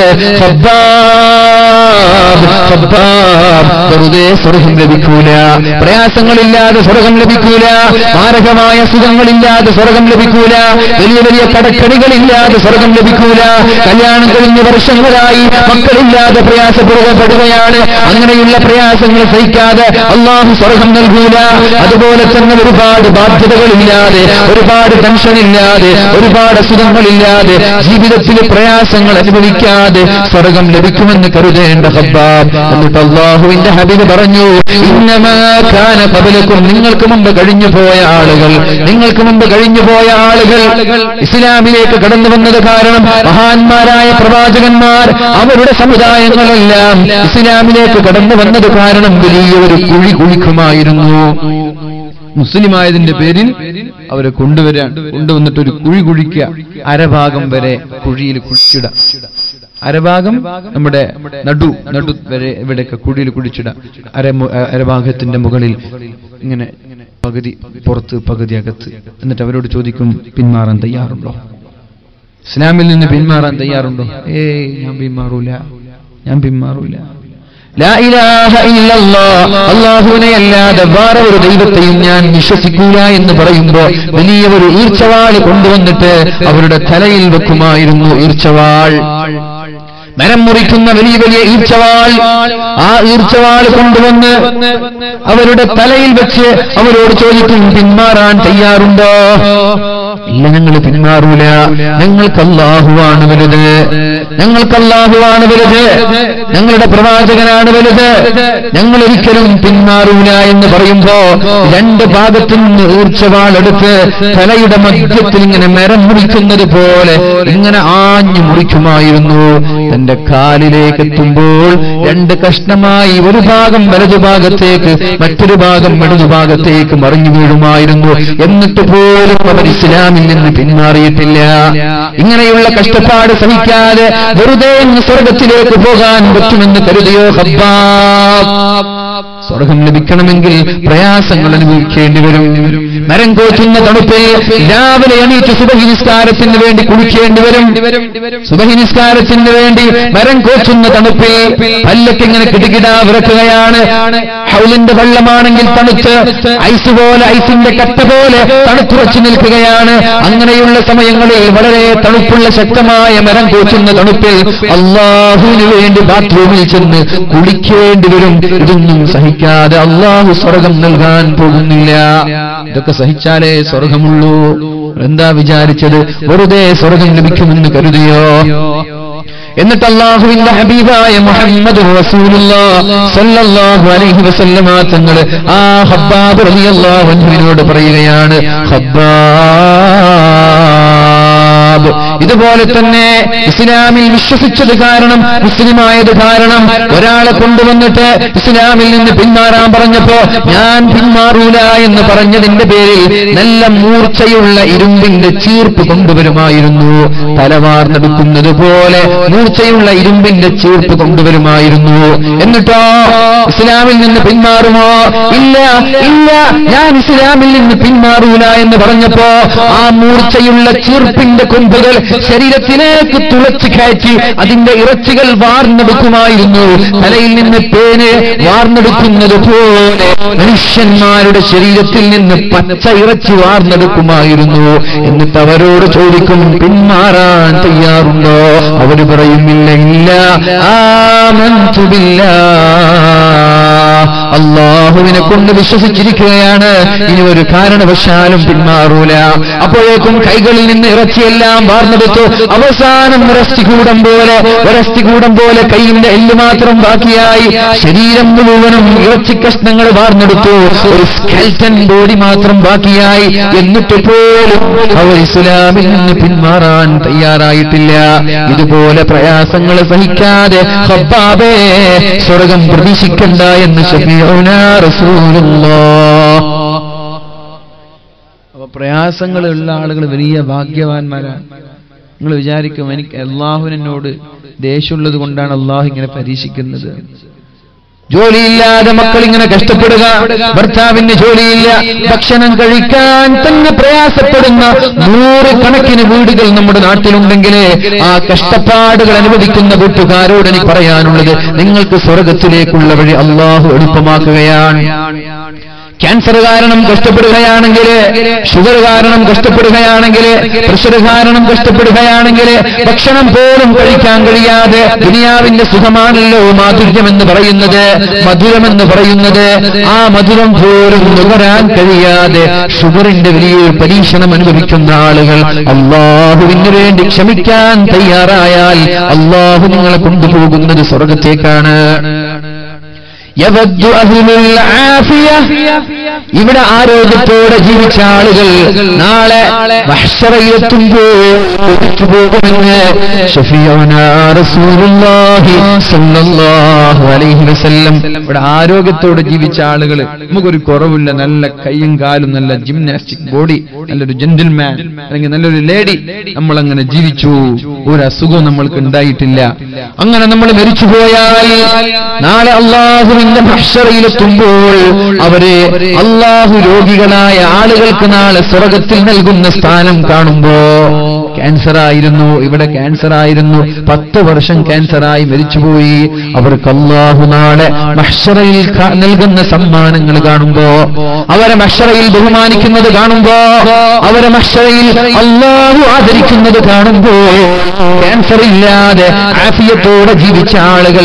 വെറുതെ സ്വർഗം ലഭിക്കൂല, പ്രയാസങ്ങളില്ലാതെ സ്വർഗം ലഭിക്കൂല, മാരകമായ സുഖങ്ങളില്ലാതെ സ്വർഗം ലഭിക്കൂല, വലിയ വലിയ കടക്കണികളില്ലാതെ സ്വർഗം ലഭിക്കൂല. കല്യാണം കഴിഞ്ഞ വർഷങ്ങളായി മക്കളില്ലാതെ പ്രയാസപ്പെടുകയാണ്. അങ്ങനെയുള്ള പ്രയാസങ്ങൾ സഹിക്കാതെ അല്ലാഹു സ്വർഗം നൽകൂല. അതുപോലെ തന്നെ ഒരുപാട് ബാധ്യതകളില്ലാതെ, ഒരുപാട് ടെൻഷനില്ലാതെ, ഒരുപാട് അസുഖങ്ങളില്ലാതെ, ജീവിതത്തിൽ പ്രയാസങ്ങൾ അനുഭവിക്കാതെ സ്വർഗം ലഭിക്കുമെന്ന് കരുതേണ്ട ഖബ്ബാബ്. എന്നിട്ട് അല്ലാഹുവിന്റെ ഹബീബ് പറഞ്ഞു, ഇന്നമാ കാന ഖബലകും, നിങ്ങൾക്ക് മുമ്പ് കഴിഞ്ഞു പോയ ആളുകൾ, നിങ്ങൾക്ക് മുമ്പ് കഴിഞ്ഞു പോയ ആളുകൾ ഇസ്ലാമിലേക്ക് കടന്നു വന്നത് കാരണം, മഹാന്മാരായ പ്രവാചകന്മാർ അവരുടെ സമുദായങ്ങളെല്ലാം ഇസ്ലാമിലേക്ക് കടന്നു വന്നത് കാരണം വലിയൊരു കുഴി കുഴിക്കുമായിരുന്നു. മുസ്ലിമായതിന്റെ പേരിൽ അവരെ കൊണ്ടുവന്നിട്ട് ഒരു കുഴി കുഴിക്കുക, അരഭാഗം വരെ കുഴിയിൽ കുഴിച്ചിട, അരഭാഗം നമ്മുടെ നടു വരെ ഇവിടെയൊക്കെ കുഴിയിൽ കുഴിച്ചിട, അരഭാഗത്തിന്റെ മുകളിൽ ഇങ്ങനെ പകുതി പുറത്ത് പകുതി അകത്ത്. എന്നിട്ട് അവരോട് ചോദിക്കും, പിന്മാറാൻ തയ്യാറുണ്ടോ? ഇസ്ലാമിൽ നിന്ന് പിന്മാറാൻ തയ്യാറുണ്ടോ? ഞാൻ പിന്മാറൂല. ലാ ഇലാഹ ഇല്ലല്ലാഹ്, അല്ലാഹുവിനെ അല്ലാതെ വേറെ ഒരു ദൈവത്തെയും ഞാൻ വിശ്വസിക്കൂല എന്ന് പറയുമ്പോ വലിയ ഒരു ഈർച്ചവാൾ കൊണ്ടുവന്നിട്ട് അവരുടെ തലയിൽ വെക്കുമായിരുന്നു. ഈർച്ചവാൾ മരം മുറിക്കുന്ന വലിയ വലിയ ഈർച്ചവാൾ, ആ ഈർച്ചവാൾ കൊണ്ടുവന്ന് അവരുടെ തലയിൽ വെച്ച് അവരോട് ചോദിക്കും, പിന്മാറാൻ തയ്യാറുണ്ടോ? ഇല്ല, ഞങ്ങൾ പിന്മാറൂല, ഞങ്ങൾക്ക് അല്ലാഹുവാണ് വലുത്, ഞങ്ങൾക്ക് അല്ലാഹുവാണ് വലുത്, ഞങ്ങളുടെ പ്രവാചകനാണ് വലുത്, ഞങ്ങൾ ഒരിക്കലും പിന്മാറൂല എന്ന് പറയുമ്പോ രണ്ട് ഭാഗത്തു നിന്ന് ഈർച്ചവാളെടുത്ത് തലയുടെ മധ്യത്തിൽ ഇങ്ങനെ മരം മുറിക്കുന്നത് പോലെ ഇങ്ങനെ ആഞ്ഞു മുറിക്കുമായിരുന്നു. തന്റെ കാലിലേക്ക് എത്തുമ്പോൾ രണ്ട് കഷ്ണമായി ഒരു ഭാഗം വലതുഭാഗത്തേക്ക്, മറ്റൊരു ഭാഗം ഇടതുഭാഗത്തേക്ക് മറിഞ്ഞു വീഴുമായിരുന്നു. എന്നിട്ട് പോലും അവർ ഇസ്ലാമിൽ നിന്ന് പിന്മാറിയിട്ടില്ല. ഇങ്ങനെയുള്ള കഷ്ടപ്പാട് സഹിക്കാതെ വെറുതെ സ്വർഗത്തിലേക്ക് പോകാൻ പറ്റുമെന്ന് കരുതിയോ ഖബ്ബാബ്? സ്വർഗം ലഭിക്കണമെങ്കിൽ പ്രയാസങ്ങൾ അനുഭവിക്കേണ്ടി വരും. മരം കോച്ചുന്ന തണുപ്പിൽ രാവിലെ എണീറ്റ് സുബഹി നിസ്കാരത്തിന് വേണ്ടി കുളിക്കേണ്ടി വരും. സുബഹി നിസ്കാരത്തിന് വേണ്ടി മരം കോച്ചുന്ന തണുപ്പിൽ പല്ലൊക്കെ ഇങ്ങനെ കിടുകിടാ വിറക്കുകയാണ്. ഹൗലിന്റെ വെള്ളമാണെങ്കിൽ തണുത്ത് ഐസ് പോലെ, ഐസിന്റെ കട്ട പോലെ തണുത്തുറച്ചു നിൽക്കുകയാണ്. അങ്ങനെയുള്ള സമയങ്ങളിൽ വളരെ തണുപ്പുള്ള ശക്തമായ മരം കോച്ചുന്ന തണുപ്പിൽ അല്ലാഹുവിന് വേണ്ടി ബാത്റൂമിൽ ചെന്ന് കുളിക്കേണ്ടി വരും. ഇതൊന്നും സഹിക്കാതെ അല്ലാഹു സ്വർഗം നൽകാൻ പോകുന്നില്ല. ഇതൊക്കെ സഹിച്ചാലേ സ്വർഗമുള്ളൂ. എന്താ വിചാരിച്ചത്? വെറുതെ സ്വർഗം ലഭിക്കുമെന്ന് കരുതിയോ? എന്നിട്ട് അല്ലാഹുവിന്റെ ഹബീബായ മുഹമ്മദ് റസൂലുള്ളാഹി സ്വല്ലല്ലാഹു അലൈഹി വസല്ലമ തങ്ങൾ ആ ഖബ്ബാബ് റളിയല്ലാഹു അൻഹുവിനോട് പറയുകയാണ്, ഖബ്ബാബ്, ഇതുപോലെ തന്നെ ഇസ്ലാമിൽ വിശ്വസിച്ചത് കാരണം, മുസ്ലിമായത് കാരണം ഒരാളെ കൊണ്ടുവന്നിട്ട് ഇസ്ലാമിൽ നിന്ന് പിന്മാറാൻ പറഞ്ഞപ്പോ ഞാൻ പിന്മാറൂല എന്ന് പറഞ്ഞതിന്റെ പേരിൽ നല്ല മൂർച്ചയുള്ള ഇരുമ്പിന്റെ ചീർപ്പ് കൊണ്ടുവരുമായിരുന്നു. തലവാർന്നെടുക്കുന്നത് പോലെ മൂർച്ചയുള്ള ഇരുമ്പിന്റെ ചീർപ്പ് കൊണ്ടുവരുമായിരുന്നു. എന്നിട്ടോ ഇസ്ലാമിൽ നിന്ന് പിന്മാറുമോ? ഇല്ല, ഇല്ല, ഞാൻ ഇസ്ലാമിൽ നിന്ന് പിന്മാറൂല എന്ന് പറഞ്ഞപ്പോ ആ മൂർച്ചയുള്ള ചീർപ്പിന്റെ കൊമ്പുകൾ ശരീരത്തിലേക്ക് തുളച്ചു കയറ്റി അതിന്റെ ഇറച്ചികൾ വാർന്നെടുക്കുമായിരുന്നു. തലയിൽ നിന്ന് പേന് വാർന്നെടുക്കുന്നത് പോലെ മനുഷ്യന്മാരുടെ ശരീരത്തിൽ നിന്ന് പച്ച ഇറച്ചി വാർന്നെടുക്കുമായിരുന്നു. എന്നിട്ട് അവരോട് ചോദിക്കും, പിന്മാറാൻ തയ്യാറുണ്ടോ? അവര് പറയുമില്ല, ഇല്ല, ആമന്തു ബില്ലാഹ്, അല്ലാഹുവിനെ കൊണ്ട് വിശ്വസിച്ചിരിക്കുകയാണ്, ഇനി ഒരു കാരണവശാലും പിന്മാറൂല. അപ്പോഴേക്കും കൈകളിൽ നിന്ന് ഇറച്ചിയെല്ലാം വാർന്നെടുത്തു. അവസാനം ഒരസ്ഥികൂടം പോലെ കൈയിന്റെ എല്ല് മാത്രം ബാക്കിയായി. ശരീരം മുഴുവനും ഇറച്ചി കഷ്ണങ്ങൾ വാർന്നെടുത്തു. ഒരു സ്കെൽറ്റൻ ബോഡി മാത്രം ബാക്കിയായി. എന്നിട്ട് പോലും അവർ ഇസ്ലാമിൽ നിന്ന് പിന്മാറാൻ തയ്യാറായിട്ടില്ല. ഇതുപോലെ പ്രയാസങ്ങൾ സഹിക്കാതെ ഖബ്ബാബേ, സ്വർഗം പ്രതീക്ഷിക്കണ്ട എന്ന് ശഫീഉനാ റസൂലുള്ളാഹ്. അപ്പൊ പ്രയാസങ്ങളുള്ള ആളുകൾ വലിയ ഭാഗ്യവാന്മാരാണ്. നിങ്ങൾ വിചാരിക്കും, എനിക്ക് അല്ലാഹുവിനോട് ദേഷ്യമുള്ളത് കൊണ്ടാണ് അല്ലാഹു ഇങ്ങനെ പരീക്ഷിക്കുന്നത്. ജോലിയില്ലാതെ മക്കൾ ഇങ്ങനെ കഷ്ടപ്പെടുക, ഭർത്താവിന് ജോലിയില്ല, ഭക്ഷണം കഴിക്കാൻ തന്നെ പ്രയാസപ്പെടുന്ന 100 കണക്കിന് വീടുകൾ നമ്മുടെ നാട്ടിലുണ്ടെങ്കിൽ ആ കഷ്ടപ്പാടുകൾ അനുഭവിക്കുന്ന വീട്ടുകാരോട് എനിക്ക് പറയാനുള്ളത്, നിങ്ങൾക്ക് സ്വർഗത്തിലേക്കുള്ള വഴി അല്ലാഹു എളുപ്പമാക്കുകയാണ്. ക്യാൻസർ കാരണം കഷ്ടപ്പെടുകയാണെങ്കിൽ, ഷുഗർ കാരണം കഷ്ടപ്പെടുകയാണെങ്കിൽ, പ്രഷർ കാരണം കഷ്ടപ്പെടുകയാണെങ്കിൽ, ഭക്ഷണം പോലും കഴിക്കാൻ കഴിയാതെ, ദുനിയാവിന്റെ സുഖമാണല്ലോ മാധുര്യമെന്ന് പറയുന്നത്, മധുരമെന്ന് പറയുന്നത്, ആ മധുരം പോലും നുകരാൻ കഴിയാതെ ഷുഗറിന്റെ വലിയൊരു പരീക്ഷണം അനുഭവിക്കുന്ന ആളുകൾ അല്ലാഹുവിന് വേണ്ടി ക്ഷമിക്കാൻ തയ്യാറായാൽ അല്ലാഹു നിങ്ങളെ കൊണ്ടുപോകുന്നത് സ്വർഗത്തേക്കാണ്. ഇവിടെ ആരോഗ്യത്തോടെ ജീവിച്ച ആളുകൾ നാളെ മഹ്ശറയിലെത്തുമ്പോൾ പോകുമെന്ന് ശഫീഉനാ റസൂലുള്ളാഹി സ്വല്ലല്ലാഹു അലൈഹി വസല്ലം. ഇവിടെ ആരോഗ്യത്തോടെ ജീവിച്ച ആളുകൾ, നമുക്കൊരു കുറവില്ല, നല്ല കൈയും കാലും, നല്ല ജിംനാസ്റ്റിക് ബോഡി, നല്ലൊരു ജെന്റിൽമാൻ അല്ലെങ്കിൽ നല്ലൊരു ലേഡി, നമ്മളങ്ങനെ ജീവിച്ചു, ഒരു അസുഖം നമ്മൾക്ക് ഉണ്ടായിട്ടില്ല. അങ്ങനെ നമ്മൾ മരിച്ചുപോയാൽ നാളെ അല്ലാഹുവിന്റെ മഹ്ശറയിലെത്തുമ്പോൾ അവരെ അല്ലാഹു രോഗികളായ ആളുകൾക്ക് നാളെ സ്വർഗത്തിൽ നൽകുന്ന സ്ഥാനം കാണുമ്പോ, ക്യാൻസർ ആയിരുന്നു, ഇവിടെ ക്യാൻസർ ആയിരുന്നു, 10 വർഷം ക്യാൻസറായി മരിച്ചുപോയി, അവർക്ക് അല്ലാഹു നാളെ മഹ്ശറയിൽ നൽകുന്ന സമ്മാനങ്ങൾ കാണുമ്പോ, അവരെ മഹ്ശറയിൽ ബഹുമാനിക്കുന്നത് കാണുമ്പോ, അവരെ മഹ്ശറയിൽ അല്ലാഹു ആദരിക്കുന്നത് കാണുമ്പോ, ക്യാൻസർ ഇല്ലാതെ ആഫിയത്തോടെ ജീവിച്ച ആളുകൾ,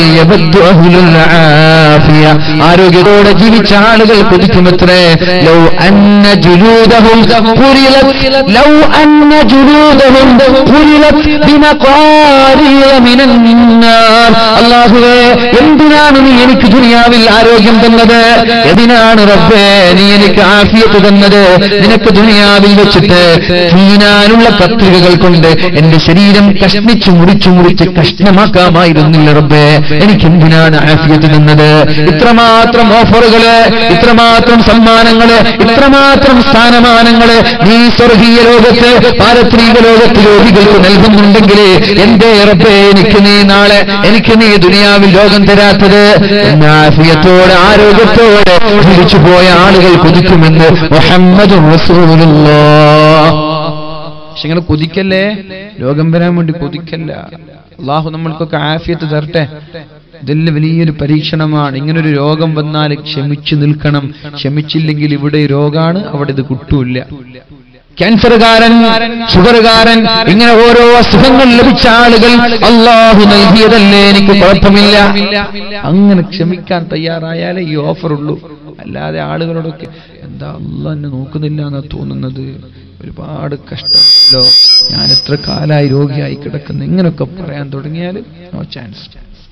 ആരോഗ്യത്തോടെ ജീവിച്ച ആളുകൾ കൊതിക്കുമത്രേ. ലൗ അന്ന ജുലൂദഹും ഫുരിലത്, ലൗ അന്ന ജുലൂദഹും ഫുരിലത് ബിമഖാരിയ മിനൻ നാർ. അല്ലാഹുവേ, എന്തിനാണ് നീ എനിക്ക് ദുനിയാവിൽ ആരോഗ്യം തന്നത്? എന്തിനാണ് റബ്ബേ നീ എനിക്ക് ആഫിയത്ത് തന്നത്? നിനക്ക് ദുനിയാവിൽ വെച്ചിട്ട് തീനാനുള്ള കത്രികകൾ കൊണ്ട് എന്റെ ശരീരം കഷ്ണിച്ചു മുറിച്ച് കഷ്ണമാക്കാമായിരുന്നില്ല റബ്ബേ, എനിക്ക് എന്തിനാണ് ആഫിയത്ത് തന്നത്? ഇത്രമാത്രം ഓഫറുകള്, ഇത്രമാത്രം സമ്മാനങ്ങള്, ഇത്രമാത്രം സ്ഥാനമാനങ്ങള് നീ സ്വർഗീയ ലോകത്ത്, പാരത്രിക ലോകത്ത് രോഗികൾക്ക് നൽകുന്നുണ്ടെങ്കിൽ എന്തേ റബ്ബേ എനിക്ക് നീ നാളെ, എനിക്ക് നീ ദുനിയാവിൽ ലോകം തരാത്തത്? ആഫിയത്തോടെ ആരോഗ്യത്തോടെ ജീവിച്ചു പോയ ആളുകൾ കൊതിക്കുമെന്ന് മുഹമ്മദുർ റസൂലുള്ളാഹ്. പക്ഷെ ഇങ്ങനെ കൊതിക്കല്ലേ, രോഗം വരാൻ വേണ്ടി കൊതിക്കല്ല. അള്ളാഹു നമ്മൾക്കൊക്കെ ആഫിയത്ത് തരട്ടെ. ഇതെല്ലാം വലിയൊരു പരീക്ഷണമാണ്. ഇങ്ങനൊരു രോഗം വന്നാൽ ക്ഷമിച്ചു നിൽക്കണം. ക്ഷമിച്ചില്ലെങ്കിൽ ഇവിടെ രോഗാണ്, അവിടെ ഇത് കിട്ടൂല്ല. ക്യാൻസറുകാരൻ, ഷുഗറുകാരൻ, ഇങ്ങനെ ഓരോ അസുഖങ്ങൾ ലഭിച്ച ആളുകൾ അള്ളാഹു നൽകിയതല്ലേ, എനിക്ക് കുഴപ്പമില്ല, അങ്ങനെ ക്ഷമിക്കാൻ തയ്യാറായാലേ ഈ ഓഫറുള്ളൂ. അല്ലാതെ ആളുകളോടൊക്കെ എന്താ അള്ളാഹ് എന്നെ നോക്കുന്നില്ല എന്നാ തോന്നുന്നത്, ഒരുപാട് കഷ്ടമല്ലോ, ഞാൻ എത്ര കാലായി രോഗിയായി കിടക്കുന്നു, ഇങ്ങനൊക്കെ പറയാൻ തുടങ്ങിയാൽ നോ ചാൻസ്.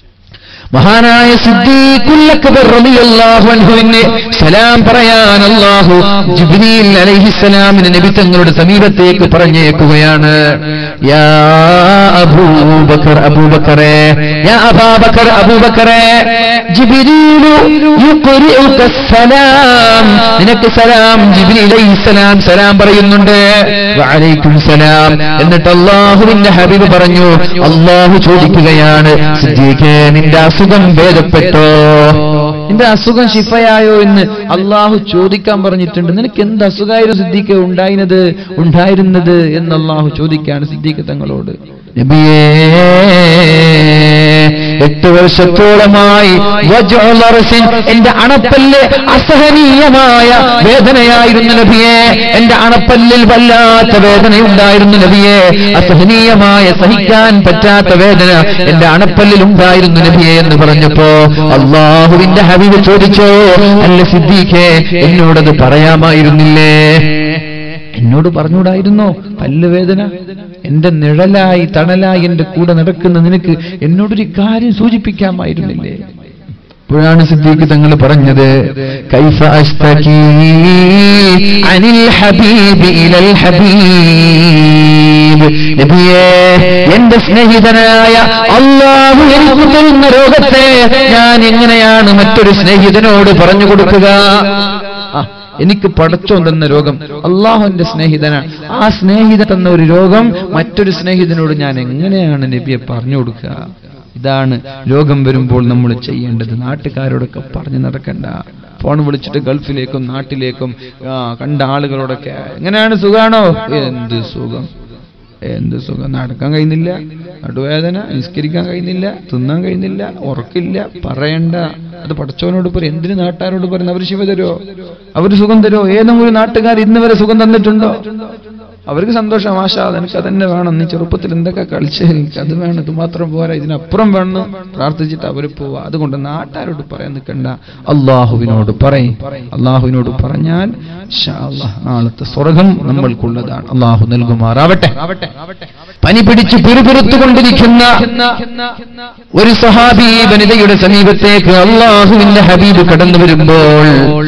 മഹാനായ സിദ്ദീഖുൽ അക്ബർ റളിയല്ലാഹു അൻഹുവിനെ സലാം പറയാൻ അല്ലാഹു ജിബ്രീൽ അലൈഹിസ്സലാമിനെ നബി തങ്ങളുടെ സമീപത്തേക്ക് പറഞ്ഞേക്കുകയാണ്. യാ അബൂബക്കർ, അബൂബക്കറേ, യാ അബൂബക്കർ, അബൂബക്കറേ, ജിബ്രീൽ യുഖ്രിഉക സലാം, നിനക്ക് സലാം, ജിബ്രീൽ അലൈഹിസ്സലാം സലാം പറയുന്നുണ്ട്. വഅലൈക്കും സലാം. എന്നിട്ട് അല്ലാഹുവിന്റെ ഹബീബ് പറഞ്ഞു, അല്ലാഹു ചോദിക്കുകയാണ്, സിദ്ദീഖേ, നിന്റെ അസുഖം ഭേദപ്പെട്ടോ, നിന്റെ അസുഖം ശിഫയായോ എന്ന് അള്ളാഹു ചോദിക്കാൻ പറഞ്ഞിട്ടുണ്ട്. നിനക്ക് എന്ത് അസുഖമായിരുന്നു സിദ്ദീഖ് ഉണ്ടായിരുന്നത് എന്ന് അള്ളാഹു ചോദിക്കാണ് സിദ്ദീഖ് തങ്ങളോട്. നബിയേ, 8 വർഷത്തോളമായി എന്റെ അണപ്പല്ല് അസഹനീയമായ വേദനയായിരുന്നു നബിയേ, എന്റെ അണപ്പല്ലിൽ വല്ലാത്ത വേദനയുണ്ടായിരുന്നു നബിയേ, അസഹനീയമായ സഹിക്കാൻ പറ്റാത്ത വേദന എന്റെ അണപ്പല്ലിൽ ഉണ്ടായിരുന്നു നബിയേ എന്ന് പറഞ്ഞപ്പോ അല്ലാഹുവിന്റെ ഹബീബ് ചോദിച്ചോ, അല്ല സിദ്ദീഖേ, എന്നോടത് പറയാമായിരുന്നില്ലേ? എന്നോട് പറഞ്ഞൂടായിരുന്നോ? പല്ലുവേദന എന്റെ നിഴലായി തണലായി എന്റെ കൂടെ നടക്കുന്ന നിനക്ക് എന്നോടൊരു കാര്യം സൂചിപ്പിക്കാമായിരുന്നില്ലേ? അപ്പോഴാണ് സിദ്ദീഖ് തങ്ങൾ പറഞ്ഞത്, കൈഫ അസ്തകീ അനിൽ ഹബീബി ഇലൽ ഹബീബ്. നബിയേ, എന്റെ സ്നേഹിതനായ അല്ലാഹു എനിക്ക് തരുന്ന രോഗത്തെ ഞാൻ എങ്ങനെയാണ് മറ്റൊരു സ്നേഹിതനോട് പറഞ്ഞു കൊടുക്കുക? എനിക്ക് പടച്ചോൻ തന്ന രോഗം, അള്ളാഹുവിന്റെ സ്നേഹിതനാണ്, ആ സ്നേഹിതൻ തന്ന ഒരു രോഗം മറ്റൊരു സ്നേഹിതനോട് ഞാൻ എങ്ങനെയാണ് നബിയെ പറഞ്ഞു കൊടുക്കുക? ഇതാണ് രോഗം വരുമ്പോൾ നമ്മൾ ചെയ്യേണ്ടത്. നാട്ടുകാരോടൊക്കെ പറഞ്ഞു നടക്കണ്ട. ഫോൺ വിളിച്ചിട്ട് ഗൾഫിലേക്കും നാട്ടിലേക്കും കണ്ട ആളുകളോടൊക്കെ എങ്ങനെയാണ്, സുഖാണോ? എന്ത് സുഖം, എന്ത് സുഖം, നടക്കാൻ കഴിയുന്നില്ല, നടുവേദന, നിസ്കരിക്കാൻ കഴിയുന്നില്ല, തിന്നാൻ കഴിയുന്നില്ല, ഉറക്കില്ല, പറയണ്ട. അത് പടച്ചവനോട് പറയും. എന്തിന് നാട്ടുകാരോട് പറയുന്നത്? അവർ ശിവ തരുമോ? അവർ സുഖം തരുമോ? ഏതെങ്കിലും ഒരു നാട്ടുകാർ ഇന്ന് വരെ സുഖം തന്നിട്ടുണ്ടോ? അവർക്ക് സന്തോഷം, മാഷാ എനിക്ക് അതന്നെ വേണം, നീ ചെറുപ്പത്തിൽ എന്തൊക്കെ കളിച്ച് എനിക്ക് അത് വേണം, ഇത് മാത്രം പോരാ, ഇതിനപ്പുറം വേണം പ്രാർത്ഥിച്ചിട്ട് അവർ പോവാ. അതുകൊണ്ട് നാട്ടുകാരോട് പറയാൻ നിൽക്കണ്ട, അള്ളാഹുവിനോട് പറയും. അള്ളാഹുവിനോട് പറഞ്ഞാൽ ഇൻഷാ അല്ലാഹ് നാളത്തെ സ്വർഗം നമ്മൾക്കുള്ളതാണ്. അള്ളാഹു നൽകുമാറാവട്ടെ. പനി പിടിച്ച് പിറുപിറുത്തുകൊണ്ടിരിക്കുന്ന ഒരു സ്വഹാബി വനിതയുടെ സമീപത്തേക്ക് അള്ളാഹുവിന്റെ ഹബീബ് കടന്നു വരുമ്പോൾ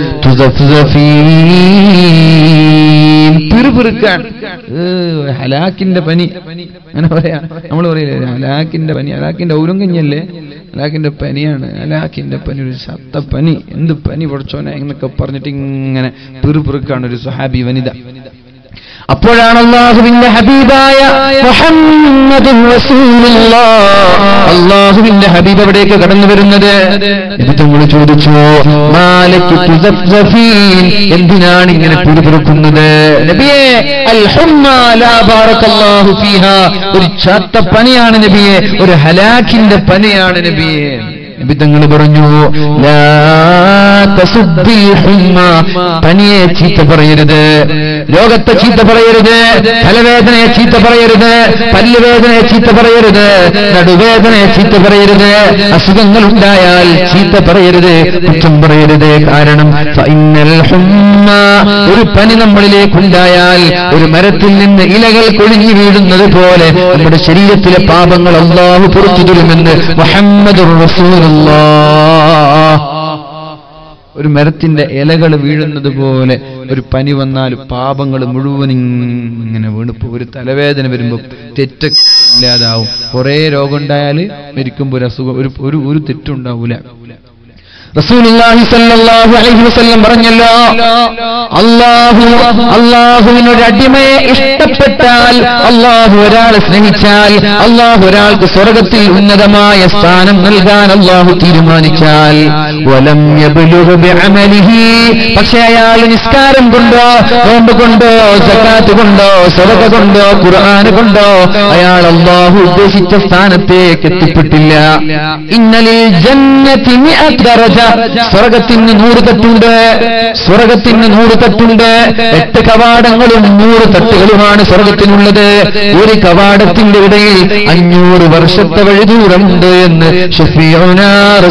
പിറുപിറുക്കാൻ, ഹലാക്കിന്റെ പനി അങ്ങനെ പറയാ. നമ്മൾ പറയില്ലേ ഹലാക്കിന്റെ പനി, ഹലാക്കിന്റെ ഔരങ്കഞ്ഞല്ലേ, ഹലാക്കിന്റെ പനിയാണ്, ഹലാക്കിന്റെ പനി, ഒരു ശത്തപ്പനി, എന്ത് പനി പഠിച്ചോനെ എന്നൊക്കെ പറഞ്ഞിട്ട് ഇങ്ങനെ പിറുപിറുക്കാണ് ഒരു സ്വഹാബി വനിത. അപ്പോഴാണ് അല്ലാഹുവിന്റെ ഹബീബായ മുഹമ്മദുർ റസൂലുള്ളാഹ്, അല്ലാഹുവിന്റെ ഹബീബ് അവിടേക്ക് കടന്നു വരുന്നത്. നബി തങ്ങൾ ചോദിച്ചു, മാലകി തുസഫീൻ, എന്തിനാണ് ഇങ്ങനെ പിറുപിറുക്കുന്നത് നബിയേ? അൽ ഹുമ്മാ ലാ ബാറകല്ലാഹു ഫീഹാ, ഒരു ചാത്ത പനിയാണ് നബിയേ, ഒരു ഹലാക്കിന്റെ പനിയാണ് നബിയേ. നബി തങ്ങൾ പറഞ്ഞു, ലാ തസുബ്ബിൽ ഹുമ്മ, പനിയെ ചീത്ത പറയരുത്, രോഗത്തെ ചീത്ത പറയരുത്, തലവേദനയെ ചീത്ത പറയരുത്, പല്ലുവേദനയെ ചീത്ത പറയരുത്, നടുവേദനയെ ചീത്ത പറയരുത്, അസുഖങ്ങൾ ഉണ്ടായാൽ ചീത്ത പറയരുത്, കുറ്റം പറയരുത്. കാരണം ഫഇന്നൽ ഹുമ്മ, ഒരു പനി നമ്മളിലേക്കുണ്ടായാൽ ഒരു മരത്തിൽ നിന്ന് ഇലകൾ കൊഴിഞ്ഞു വീഴുന്നത് പോലെ നമ്മുടെ ശരീരത്തിലെ പാപങ്ങൾ അല്ലാഹു പുറത്തു തരുമെന്ന് മുഹമ്മദുർ റസൂലുള്ളാഹ്. ഒരു മരത്തിന്റെ ഇലകൾ വീഴുന്നത് പോലെ ഒരു പനി വന്നാൽ പാപങ്ങൾ മുഴുവൻ ഇങ്ങനെ വീണിപ്പോ. ഒരു തലവേദന വരുമ്പോൾ തെറ്റില്ലാതാവും. കുറെ രോഗം ഉണ്ടായാൽ മരിക്കുമ്പോൾ ഒരു അസുഖം, ഒരു തെറ്റുണ്ടാവൂല. റസൂലുള്ളാഹി സ്വല്ലല്ലാഹു അലൈഹി വസല്ലം പറഞ്ഞല്ലോ, അല്ലാഹുവിനൊരു അടിമയെ ഇഷ്ടപ്പെട്ടാൽ, അല്ലാഹു ഒരാളെ സ്നേഹിച്ചാൽ, അല്ലാഹു ഒരാൾക്ക് സ്വർഗ്ഗത്തിൽ ഉന്നതമായ സ്ഥാനം നൽകാൻ അല്ലാഹു തീരുമാനിച്ചാൽ, വലം യബ്ലുഗ് ബിഅമലിഹി, പക്ഷേ അയാൾ നിസ്കാരം കൊണ്ടോ നോമ്പ് കൊണ്ടോ സകാത്ത് കൊണ്ടോ സദഖ കൊണ്ടോ ഖുർആൻ കൊണ്ടോ അയാൾ അല്ലാഹു ഉദ്ദേശിച്ച സ്ഥാനത്തേക്ക് എത്തിപ്പെട്ടില്ല. ഇന്നലിൽ ജന്നതി മിഅത് ദറജ, സ്വർഗ്ഗത്തിന് 100 തട്ടുണ്ട്, സ്വർഗ്ഗത്തിന് 100 തട്ടുണ്ട്. 8 കവാടങ്ങളും 100 തട്ടുകളുമാണ് സ്വർഗ്ഗത്തിനുള്ളത്. ഒരു കവാടത്തിന്റെ ഇടയിൽ 500 വർഷത്തെ വഴി ദൂരമുണ്ട് എന്ന് ശഫീഉനാ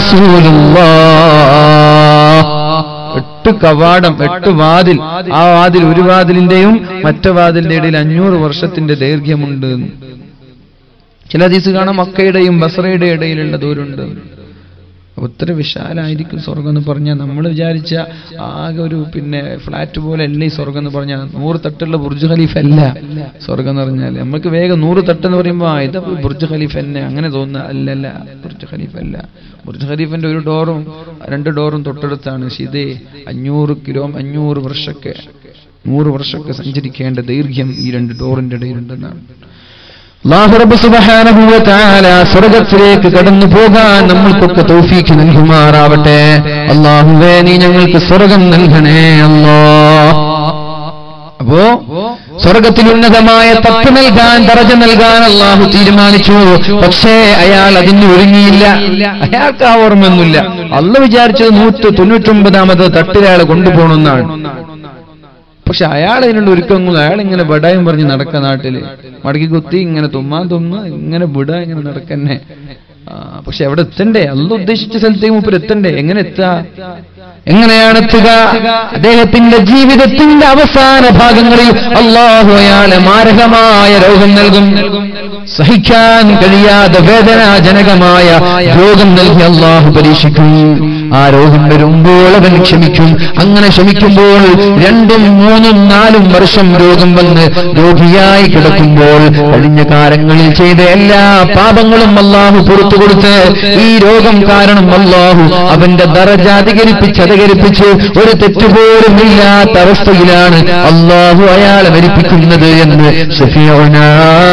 റസൂലുള്ളാഹ്. 8 കവാടം, 8 വാതിൽ, ആ വാതിൽ ഒരു വാതിലിന്റെയും മറ്റേ വാതിലിന്റെ ഇടയിൽ 500 വർഷത്തിന്റെ ദൈർഘ്യമുണ്ട്. ചില ഹദീസ് കാണാം മക്കയുടെയും ബസ്രയുടെ ഇടയിലുള്ള ദൂരമുണ്ട്. ഒത്തിരി വിശാലായിരിക്കും സ്വർഗം എന്ന് പറഞ്ഞാൽ നമ്മൾ വിചാരിച്ച ആകെ ഒരു ഫ്ലാറ്റ് പോലെ അല്ല ഈ സ്വർഗം എന്ന് പറഞ്ഞാൽ. 100 തട്ടുള്ള ബുർജ് ഖലീഫ അല്ല സ്വർഗം എന്ന് പറഞ്ഞാൽ. നമുക്ക് വേഗം 100 തട്ട് എന്ന് പറയുമ്പോൾ ഇത് ബുർജ് ഖലീഫ തന്നെ അങ്ങനെ തോന്നുക. അല്ലല്ല, ബുർജ് ഖലീഫ അല്ല. ബുർജ് ഖലീഫന്റെ ഒരു ഡോറും 2 ഡോറും തൊട്ടടുത്താണ്. പക്ഷേ ഇത് 500 വർഷമൊക്കെ 100 വർഷമൊക്കെ സഞ്ചരിക്കേണ്ട ദൈർഘ്യം ഈ 2 ഡോറിന്റെ ഇടയിലുണ്ടെന്നാണ്. അല്ലാഹു റബ്ബ് സുബ്ഹാനഹു വ തആല സ്വർഗ്ഗത്തിലേക്ക് കടന്നു പോകാൻ നമ്മൾക്കൊക്കെ തൗഫീഖ് നൽകുമാറാവട്ടെ. അല്ലാഹുവേ, നീ ഞങ്ങൾക്ക് സ്വർഗ്ഗം നൽകണേ അല്ലാഹ്. അപ്പോ സ്വർഗ്ഗത്തിൽ ഉന്നതമായ തട്ട് നൽകാൻ, ദറജ നൽകാൻ അല്ലാഹു തീരുമാനിച്ചു. പക്ഷേ അയാൾ അതിന് ഒരുങ്ങിയില്ല. അയാൾക്ക് ആ ഓർമ്മയൊന്നുമില്ല. അല്ലാഹു വിചാരിച്ചത് 199ാമത്തെ തട്ടിൽ അയാളെ കൊണ്ടുപോകണമെന്നാണ്. പക്ഷെ അയാൾ അതിനുള്ള ഒരുക്കങ്ങൾ, അയാൾ ഇങ്ങനെ ബടായും പറഞ്ഞ് നടക്ക, നാട്ടില് മടക്കി കുത്തി ഇങ്ങനെ തുമ്മാൻ ഇങ്ങനെ വിട ഇങ്ങനെ നടക്കന്നെ. പക്ഷെ അവിടെ എത്തണ്ടേ? അല്ലാഹു ഉദ്ദേശിച്ച സ്ഥലത്തേക്ക് മൂപ്പർ എത്തണ്ടേ? എങ്ങനെ എത്താ? എങ്ങനെയാണ് എത്തുക? അദ്ദേഹത്തിന്റെ ജീവിതത്തിന്റെ അവസാന ഭാഗങ്ങളിൽ അല്ലാഹു അയാളെ മാരകമായ രോഗം നൽകും. സഹിക്കാൻ കഴിയാതെ വേദനാജനകമായ രോഗം നൽകി അല്ലാഹു പരീക്ഷിക്കും. ആ രോഗം വരുമ്പോൾ അവൻ ക്ഷമിക്കും. അങ്ങനെ ക്ഷമിക്കുമ്പോൾ 2, 3, 4 വർഷം രോഗം വന്ന് രോഗിയായി കിടക്കുമ്പോൾ കഴിഞ്ഞ കാലങ്ങളിൽ ചെയ്ത എല്ലാ പാപങ്ങളും അല്ലാഹു പുറത്തു കൊടുത്ത് ഈ രോഗം കാരണം അല്ലാഹു അവന്റെ ദറജ അധികരിപ്പിച്ച് ഒരു തെറ്റുപോലും ഇല്ലാത്ത അവസ്ഥയിലാണ് അല്ലാഹു അയാളെ മരിപ്പിക്കുന്നത് എന്ന് ശഫീഉനാ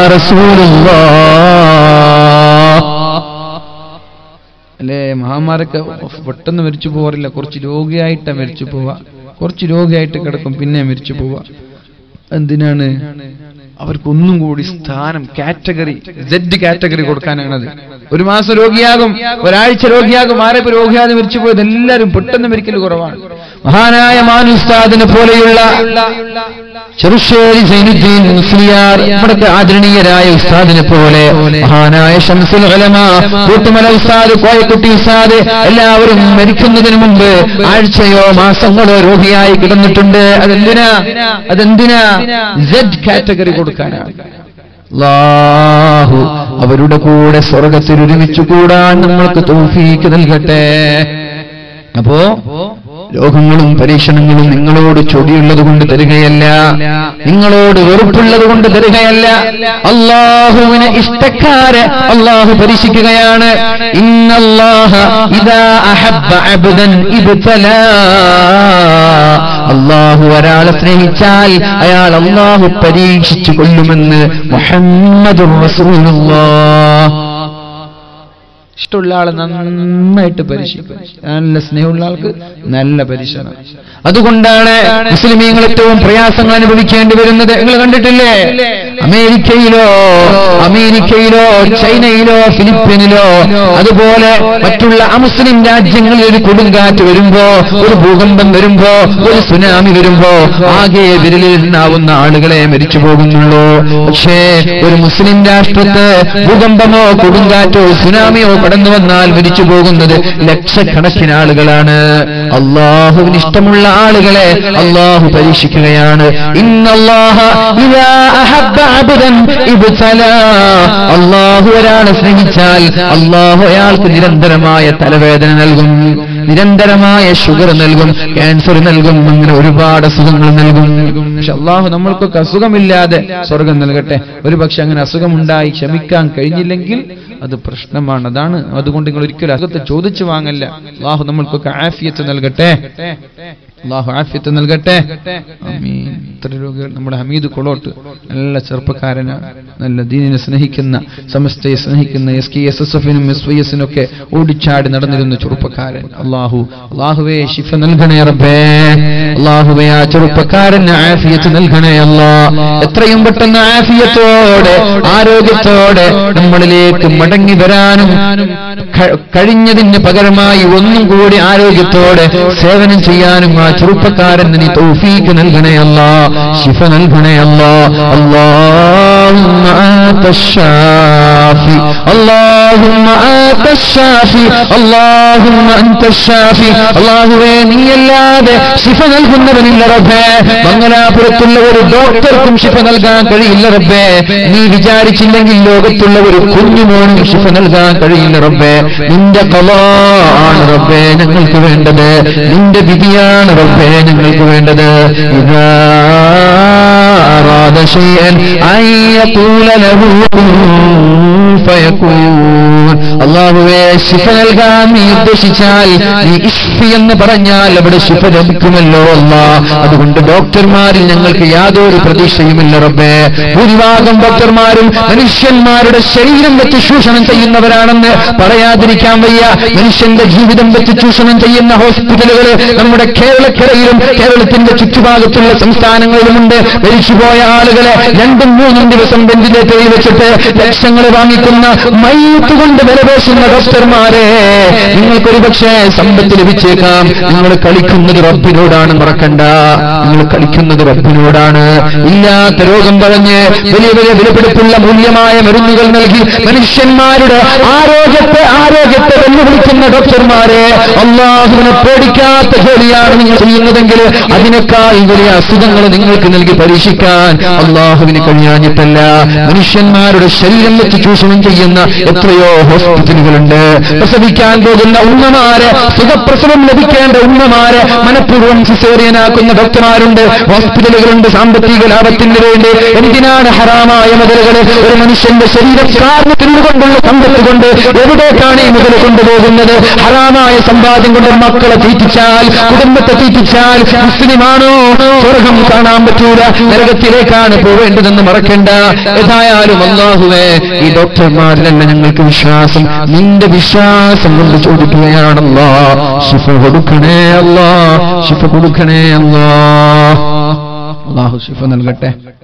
റസൂലുള്ളാഹ്. അല്ലേ, മഹാന്മാരൊക്കെ പെട്ടെന്ന് മരിച്ചു പോകാറില്ല. കുറച്ച് രോഗിയായിട്ടാണ് മരിച്ചു പോവാ. കുറച്ച് രോഗിയായിട്ട് കിടക്കും, പിന്നെ മരിച്ചു പോവാ. എന്തിനാണ്? അവർക്കൊന്നും കൂടി സ്ഥാനം, കാറ്റഗറി, Z കാറ്റഗറി കൊടുക്കാനാണത്. 1 മാസം രോഗിയാകും, ഒരാഴ്ച രോഗിയാകും. ആരെപ്പോ രോഗിയാതെ മരിച്ചു പോയത്? എല്ലാവരും പെട്ടെന്ന് മരിക്കൽ കുറവാണ്. മഹാനായ മാനു ഉസ്താദിനെ പോലെയുള്ള ചെറുശ്ശേരി സൈനുദ്ദീൻ മുസ്ലിയാർ, നമ്മുടെ ആദരണീയരായ ഉസ്താദിനെ പോലെ മഹാനായ ശംസുൽ ഉലമ, കൂട്ടുമല ഉസ്താദ്, കോയക്കുട്ടി ഉസ്താദ്, എല്ലാവരും മരിക്കുന്നതിന് മുമ്പ് ആഴ്ചയോ മാസങ്ങളോ രോഗിയായി കിടന്നിട്ടുണ്ട്. അതെന്തിനാ? Z കാറ്റഗറി കൊടുക്കാനാണ്. അല്ലാഹു അവരുടെ കൂടെ സ്വർഗ്ഗത്തിൽ ഒരുമിച്ച് കൂടാൻ നമ്മൾക്ക് തൗഫീഖ് നൽകട്ടെ. അപ്പോ രോഗങ്ങളും പരീക്ഷണങ്ങളും നിങ്ങളോട് ചൊടിയുള്ളത് കൊണ്ട് തരികയല്ല, നിങ്ങളോട് വെറുപ്പുള്ളത് കൊണ്ട് തരികയല്ല. അല്ലാഹുവിനെ ഇഷ്ടക്കാരെ അല്ലാഹു പരീക്ഷിക്കുകയാണ്. ഇന്നല്ലാഹ ഇദാ അഹബ്ബ അബ്ദൻ ഇബ്തലാ. അല്ലാഹു ഒരാളെ സ്നേഹിച്ചാൽ അയാൾ അല്ലാഹു പരീക്ഷിച്ചു കൊല്ലുമെന്ന് മുഹമ്മദുർ റസൂലുള്ളാഹ്. ഇഷ്ടമുള്ള ആളെ നന്നായിട്ട് പരീക്ഷിക്കും, നല്ല സ്നേഹമുള്ള ആൾക്ക് നല്ല പരീക്ഷണം. അതുകൊണ്ടാണ് മുസ്ലിമീങ്ങൾ ഏറ്റവും പ്രയാസങ്ങൾ അനുഭവിക്കേണ്ടി വരുന്നത്. നിങ്ങൾ കണ്ടിട്ടില്ലേ, അമേരിക്കയിലോ ചൈനയിലോ ഫിലിപ്പീനിലോ അതുപോലെ മറ്റുള്ള അമുസ്ലിം രാജ്യങ്ങളിൽ ഒരു കൊടുങ്കാറ്റ് വരുമ്പോ, ഒരു ഭൂകമ്പം വരുമ്പോ, ഒരു സുനാമി വരുമ്പോ ആകെ വിരലിലെണ്ണാവുന്ന ആളുകളെ മരിച്ചു പോകുന്നുള്ളൂ. പക്ഷേ ഒരു മുസ്ലിം രാഷ്ട്രത്ത് ഭൂകമ്പമോ കൊടുങ്കാറ്റോ സുനാമിയോ കടന്നു വന്നാൽ മരിച്ചു പോകുന്നത് ലക്ഷക്കണക്കിന് ആളുകളാണ്. അല്ലാഹുവിന് ഇഷ്ടമുള്ള ആളുകളെ അല്ലാഹു പരീക്ഷിക്കുകയാണ്. ഇന്നല്ലാഹ ഇദാ അഹബ്ബ അബ്ദൻ ഇബ്തലാ. അല്ലാഹു ഒരാളെ സ്നേഹിച്ചാൽ അല്ലാഹു അയാൾക്ക് നിരന്തരമായ തലവേദന നൽകും, നിരന്തരമായ ഷുഗർ നൽകും, ക്യാൻസർ നൽകും, അങ്ങനെ ഒരുപാട് അസുഖങ്ങൾ നൽകും. പക്ഷെ അല്ലാഹു നമ്മൾക്കൊക്കെ അസുഖമില്ലാതെ സ്വർഗം നൽകട്ടെ. ഒരു പക്ഷെ അങ്ങനെ അസുഖമുണ്ടായി ക്ഷമിക്കാൻ കഴിഞ്ഞില്ലെങ്കിൽ അത് പ്രശ്നമാണ്. അതുകൊണ്ട് നിങ്ങൾ ഒരിക്കലും അസുഖത്തെ ചോദിച്ചു വാങ്ങല്ല. അല്ലാഹു നമ്മൾക്കൊക്കെ ആഫിയത്ത് നൽകട്ടെ, അല്ലാഹു ആഫിയത്ത് നൽകട്ടെ. ആമീൻ. ഇത്ര രോഗികൾ. നമ്മുടെ ഹമീദ് കൊളോട്ട് നല്ല ചെറുപ്പക്കാരനാണ്, നല്ല ദീനിനെ സ്നേഹിക്കുന്ന, സമസ്തയെ സ്നേഹിക്കുന്ന, SKSSF-നും SYS-നൊക്കെ ഓടിച്ചാടി നടന്നിരുന്ന ചെറുപ്പക്കാരൻ. അല്ലാഹുവേ ശിഫ നൽകണേ റബ്ബേ. അല്ലാഹുവേ ആ ചെറുപ്പക്കാരന് ആഫിയത്ത് നൽകണേ അല്ലാ. എത്രയും പെട്ടെന്ന് ആഫിയത്തോടെ ആരോഗ്യത്തോടെ നമ്മളിലേക്ക് മടങ്ങി വരാനും കഴിഞ്ഞതിന് പകരമായി ഒന്നും കൂടി ആരോഗ്യത്തോടെ സേവനം ചെയ്യാനും ആ ചെറുപ്പക്കാരന് നീ തൗഫീഖ് നൽകണേ അല്ലാ, ശിഫ നൽകണേ അല്ലാ. അല്ലാഹുമ്മ അൻത ശാഫി, അല്ലാഹുമ്മ അൻത ശാഫി, അല്ലാഹുമ്മ അൻത ശാഫി. അല്ലാഹുവേ നീയല്ലാതെ ശിഫ നൽകുന്നവനില്ല റബ്ബേ. മംഗലാപുരത്തുള്ള ഒരു ഡോക്ടർക്കും ശിഫ നൽകാൻ കഴിയില്ല റബ്ബേ. നീ വിചാരിച്ചില്ലെങ്കിൽ ലോകത്തുള്ള ഒരു കുഞ്ഞുമോനും ശിഫ നൽകാൻ കഴിയില്ല റബ്ബേ. നിന്റെ ഖളാ ആണ് റബ്ബേ ഞങ്ങൾക്ക് വേണ്ടത്, നിന്റെ വിധിയാണ് റബ്ബേ ഞങ്ങൾക്ക് വേണ്ടത്. ഇദാ അറാദ ശൈഅൻ അൻ യഖൂല ലഹു ഫയകൂൻ. അല്ലാഹുവേ ശിഫ നൽകാൻ നീ ഉദ്ദേശിച്ചാൽ, നീ ഇശ്ഫി എന്ന് പറഞ്ഞാൽ അവിടെ ശിഫ ലഭിക്കുമല്ലോ അല്ലാ. അതുകൊണ്ട് ഡോക്ടർമാരിൽ ഞങ്ങൾക്ക് യാതൊരു പ്രതീക്ഷയുമില്ല റബ്ബേ. ഭൂരിഭാഗം ഡോക്ടർമാരും മനുഷ്യന്മാരുടെ ശരീരം വെച്ച് ചൂഷണം ചെയ്യുന്നവരാണെന്ന് പറയാതിരിക്കാൻ വയ്യ. മനുഷ്യന്റെ ജീവിതം വെച്ച് ചൂഷണം ചെയ്യുന്ന ഹോസ്പിറ്റലുകൾ നമ്മുടെ കേരളക്കരയിലും കേരളത്തിന്റെ ചുറ്റുഭാഗത്തുള്ള സംസ്ഥാനങ്ങളിലുമുണ്ട്. മരിച്ചുപോയ ആളുകളെ 2-3 ദിവസം വെന്റിലേറ്ററിൽ വെച്ചിട്ട് ലക്ഷങ്ങൾ വാങ്ങിക്കുന്ന മയ്യത്ത് കൊണ്ട് വിലപേശുന്ന ഡോക്ടർമാരെ, നിങ്ങൾക്കൊരു പക്ഷേ സമ്പത്ത് ലഭിച്ചേക്കാം, നിങ്ങൾ കളിക്കുന്നത് റബ്ബിനോടാണ്, മറക്കണ്ട. നിങ്ങൾ കളിക്കുന്നത് റബ്ബിനോടാണ്. ഇല്ലാത്ത രോഗം പറഞ്ഞ് വലിയ വലിയ വിലപിടിപ്പുള്ള മൂല്യമായ മരുന്നുകൾ നൽകി മനുഷ്യന്മാരുടെ ആരോഗ്യത്തെ വെല്ലുവിളിക്കുന്ന ഡോക്ടർമാരെ, അല്ലാഹുവിനെ പേടിക്കാത്ത ജോലിയാണ് നിങ്ങൾ ചെയ്യുന്നതെങ്കിൽ അതിനേക്കാൾ വലിയ അസുഖങ്ങൾ നിങ്ങൾക്ക് നൽകി പരീക്ഷിക്കാൻ അല്ലാഹുവിന് കഴിയാഞ്ഞിട്ടല്ല. മനുഷ്യന്മാരുടെ ശരീരം വെച്ച് ചൂഷണം ചെയ്യുന്ന എത്രയോ ഹോസ്പിറ്റലുകളുണ്ട്. പ്രസവിക്കാൻ പോകുന്ന ഉമ്മമാരെ, സുഖപ്രസവം ലഭിക്കേണ്ട ഉമ്മമാരെ മനഃപൂർവ്വം സിസേറിയനാക്കുന്ന ഡോക്ടർമാരുണ്ട്, ഹോസ്പിറ്റലുകളുണ്ട്. സാമ്പത്തിക ലാഭത്തിന് വേണ്ടി എന്തിനാണ് ഹറാമായ മുതലുകൾ ഒരു മനുഷ്യന്റെ ശരീരം കാരണത്തിനുകൊണ്ടുള്ള സമ്പത്ത് കൊണ്ട് എവിടേക്കാണ് ഈ മുതൽ കൊണ്ടുപോകുന്നത്? ഹറാമായ സമ്പാദ്യം കൊണ്ട് മക്കളെ തീറ്റിച്ചാൽ, കുടുംബത്തെ തീറ്റിച്ചാൽ മുസ്ലിമാണോ? സ്വർഗം കാണാൻ പറ്റൂല, നരകത്തിലേക്കാണ് പോവേണ്ടതെന്ന് മറക്കണ്ട. ഏതായാലും അല്ലാഹുവേ ഈ ഡോക്ടർമാരിലല്ല ഞങ്ങൾക്ക് വിശ്വാസം, നിന്റെ വിശ്വാസം കൊണ്ട് ചോദിക്കുകയാണല്ലോ. ശിഫ കൊടുക്കണേ അല്ലാ, ശിഫ കൊടുക്കണേ അല്ലാ. അല്ലാഹു ശിഫ നൽകട്ടെ.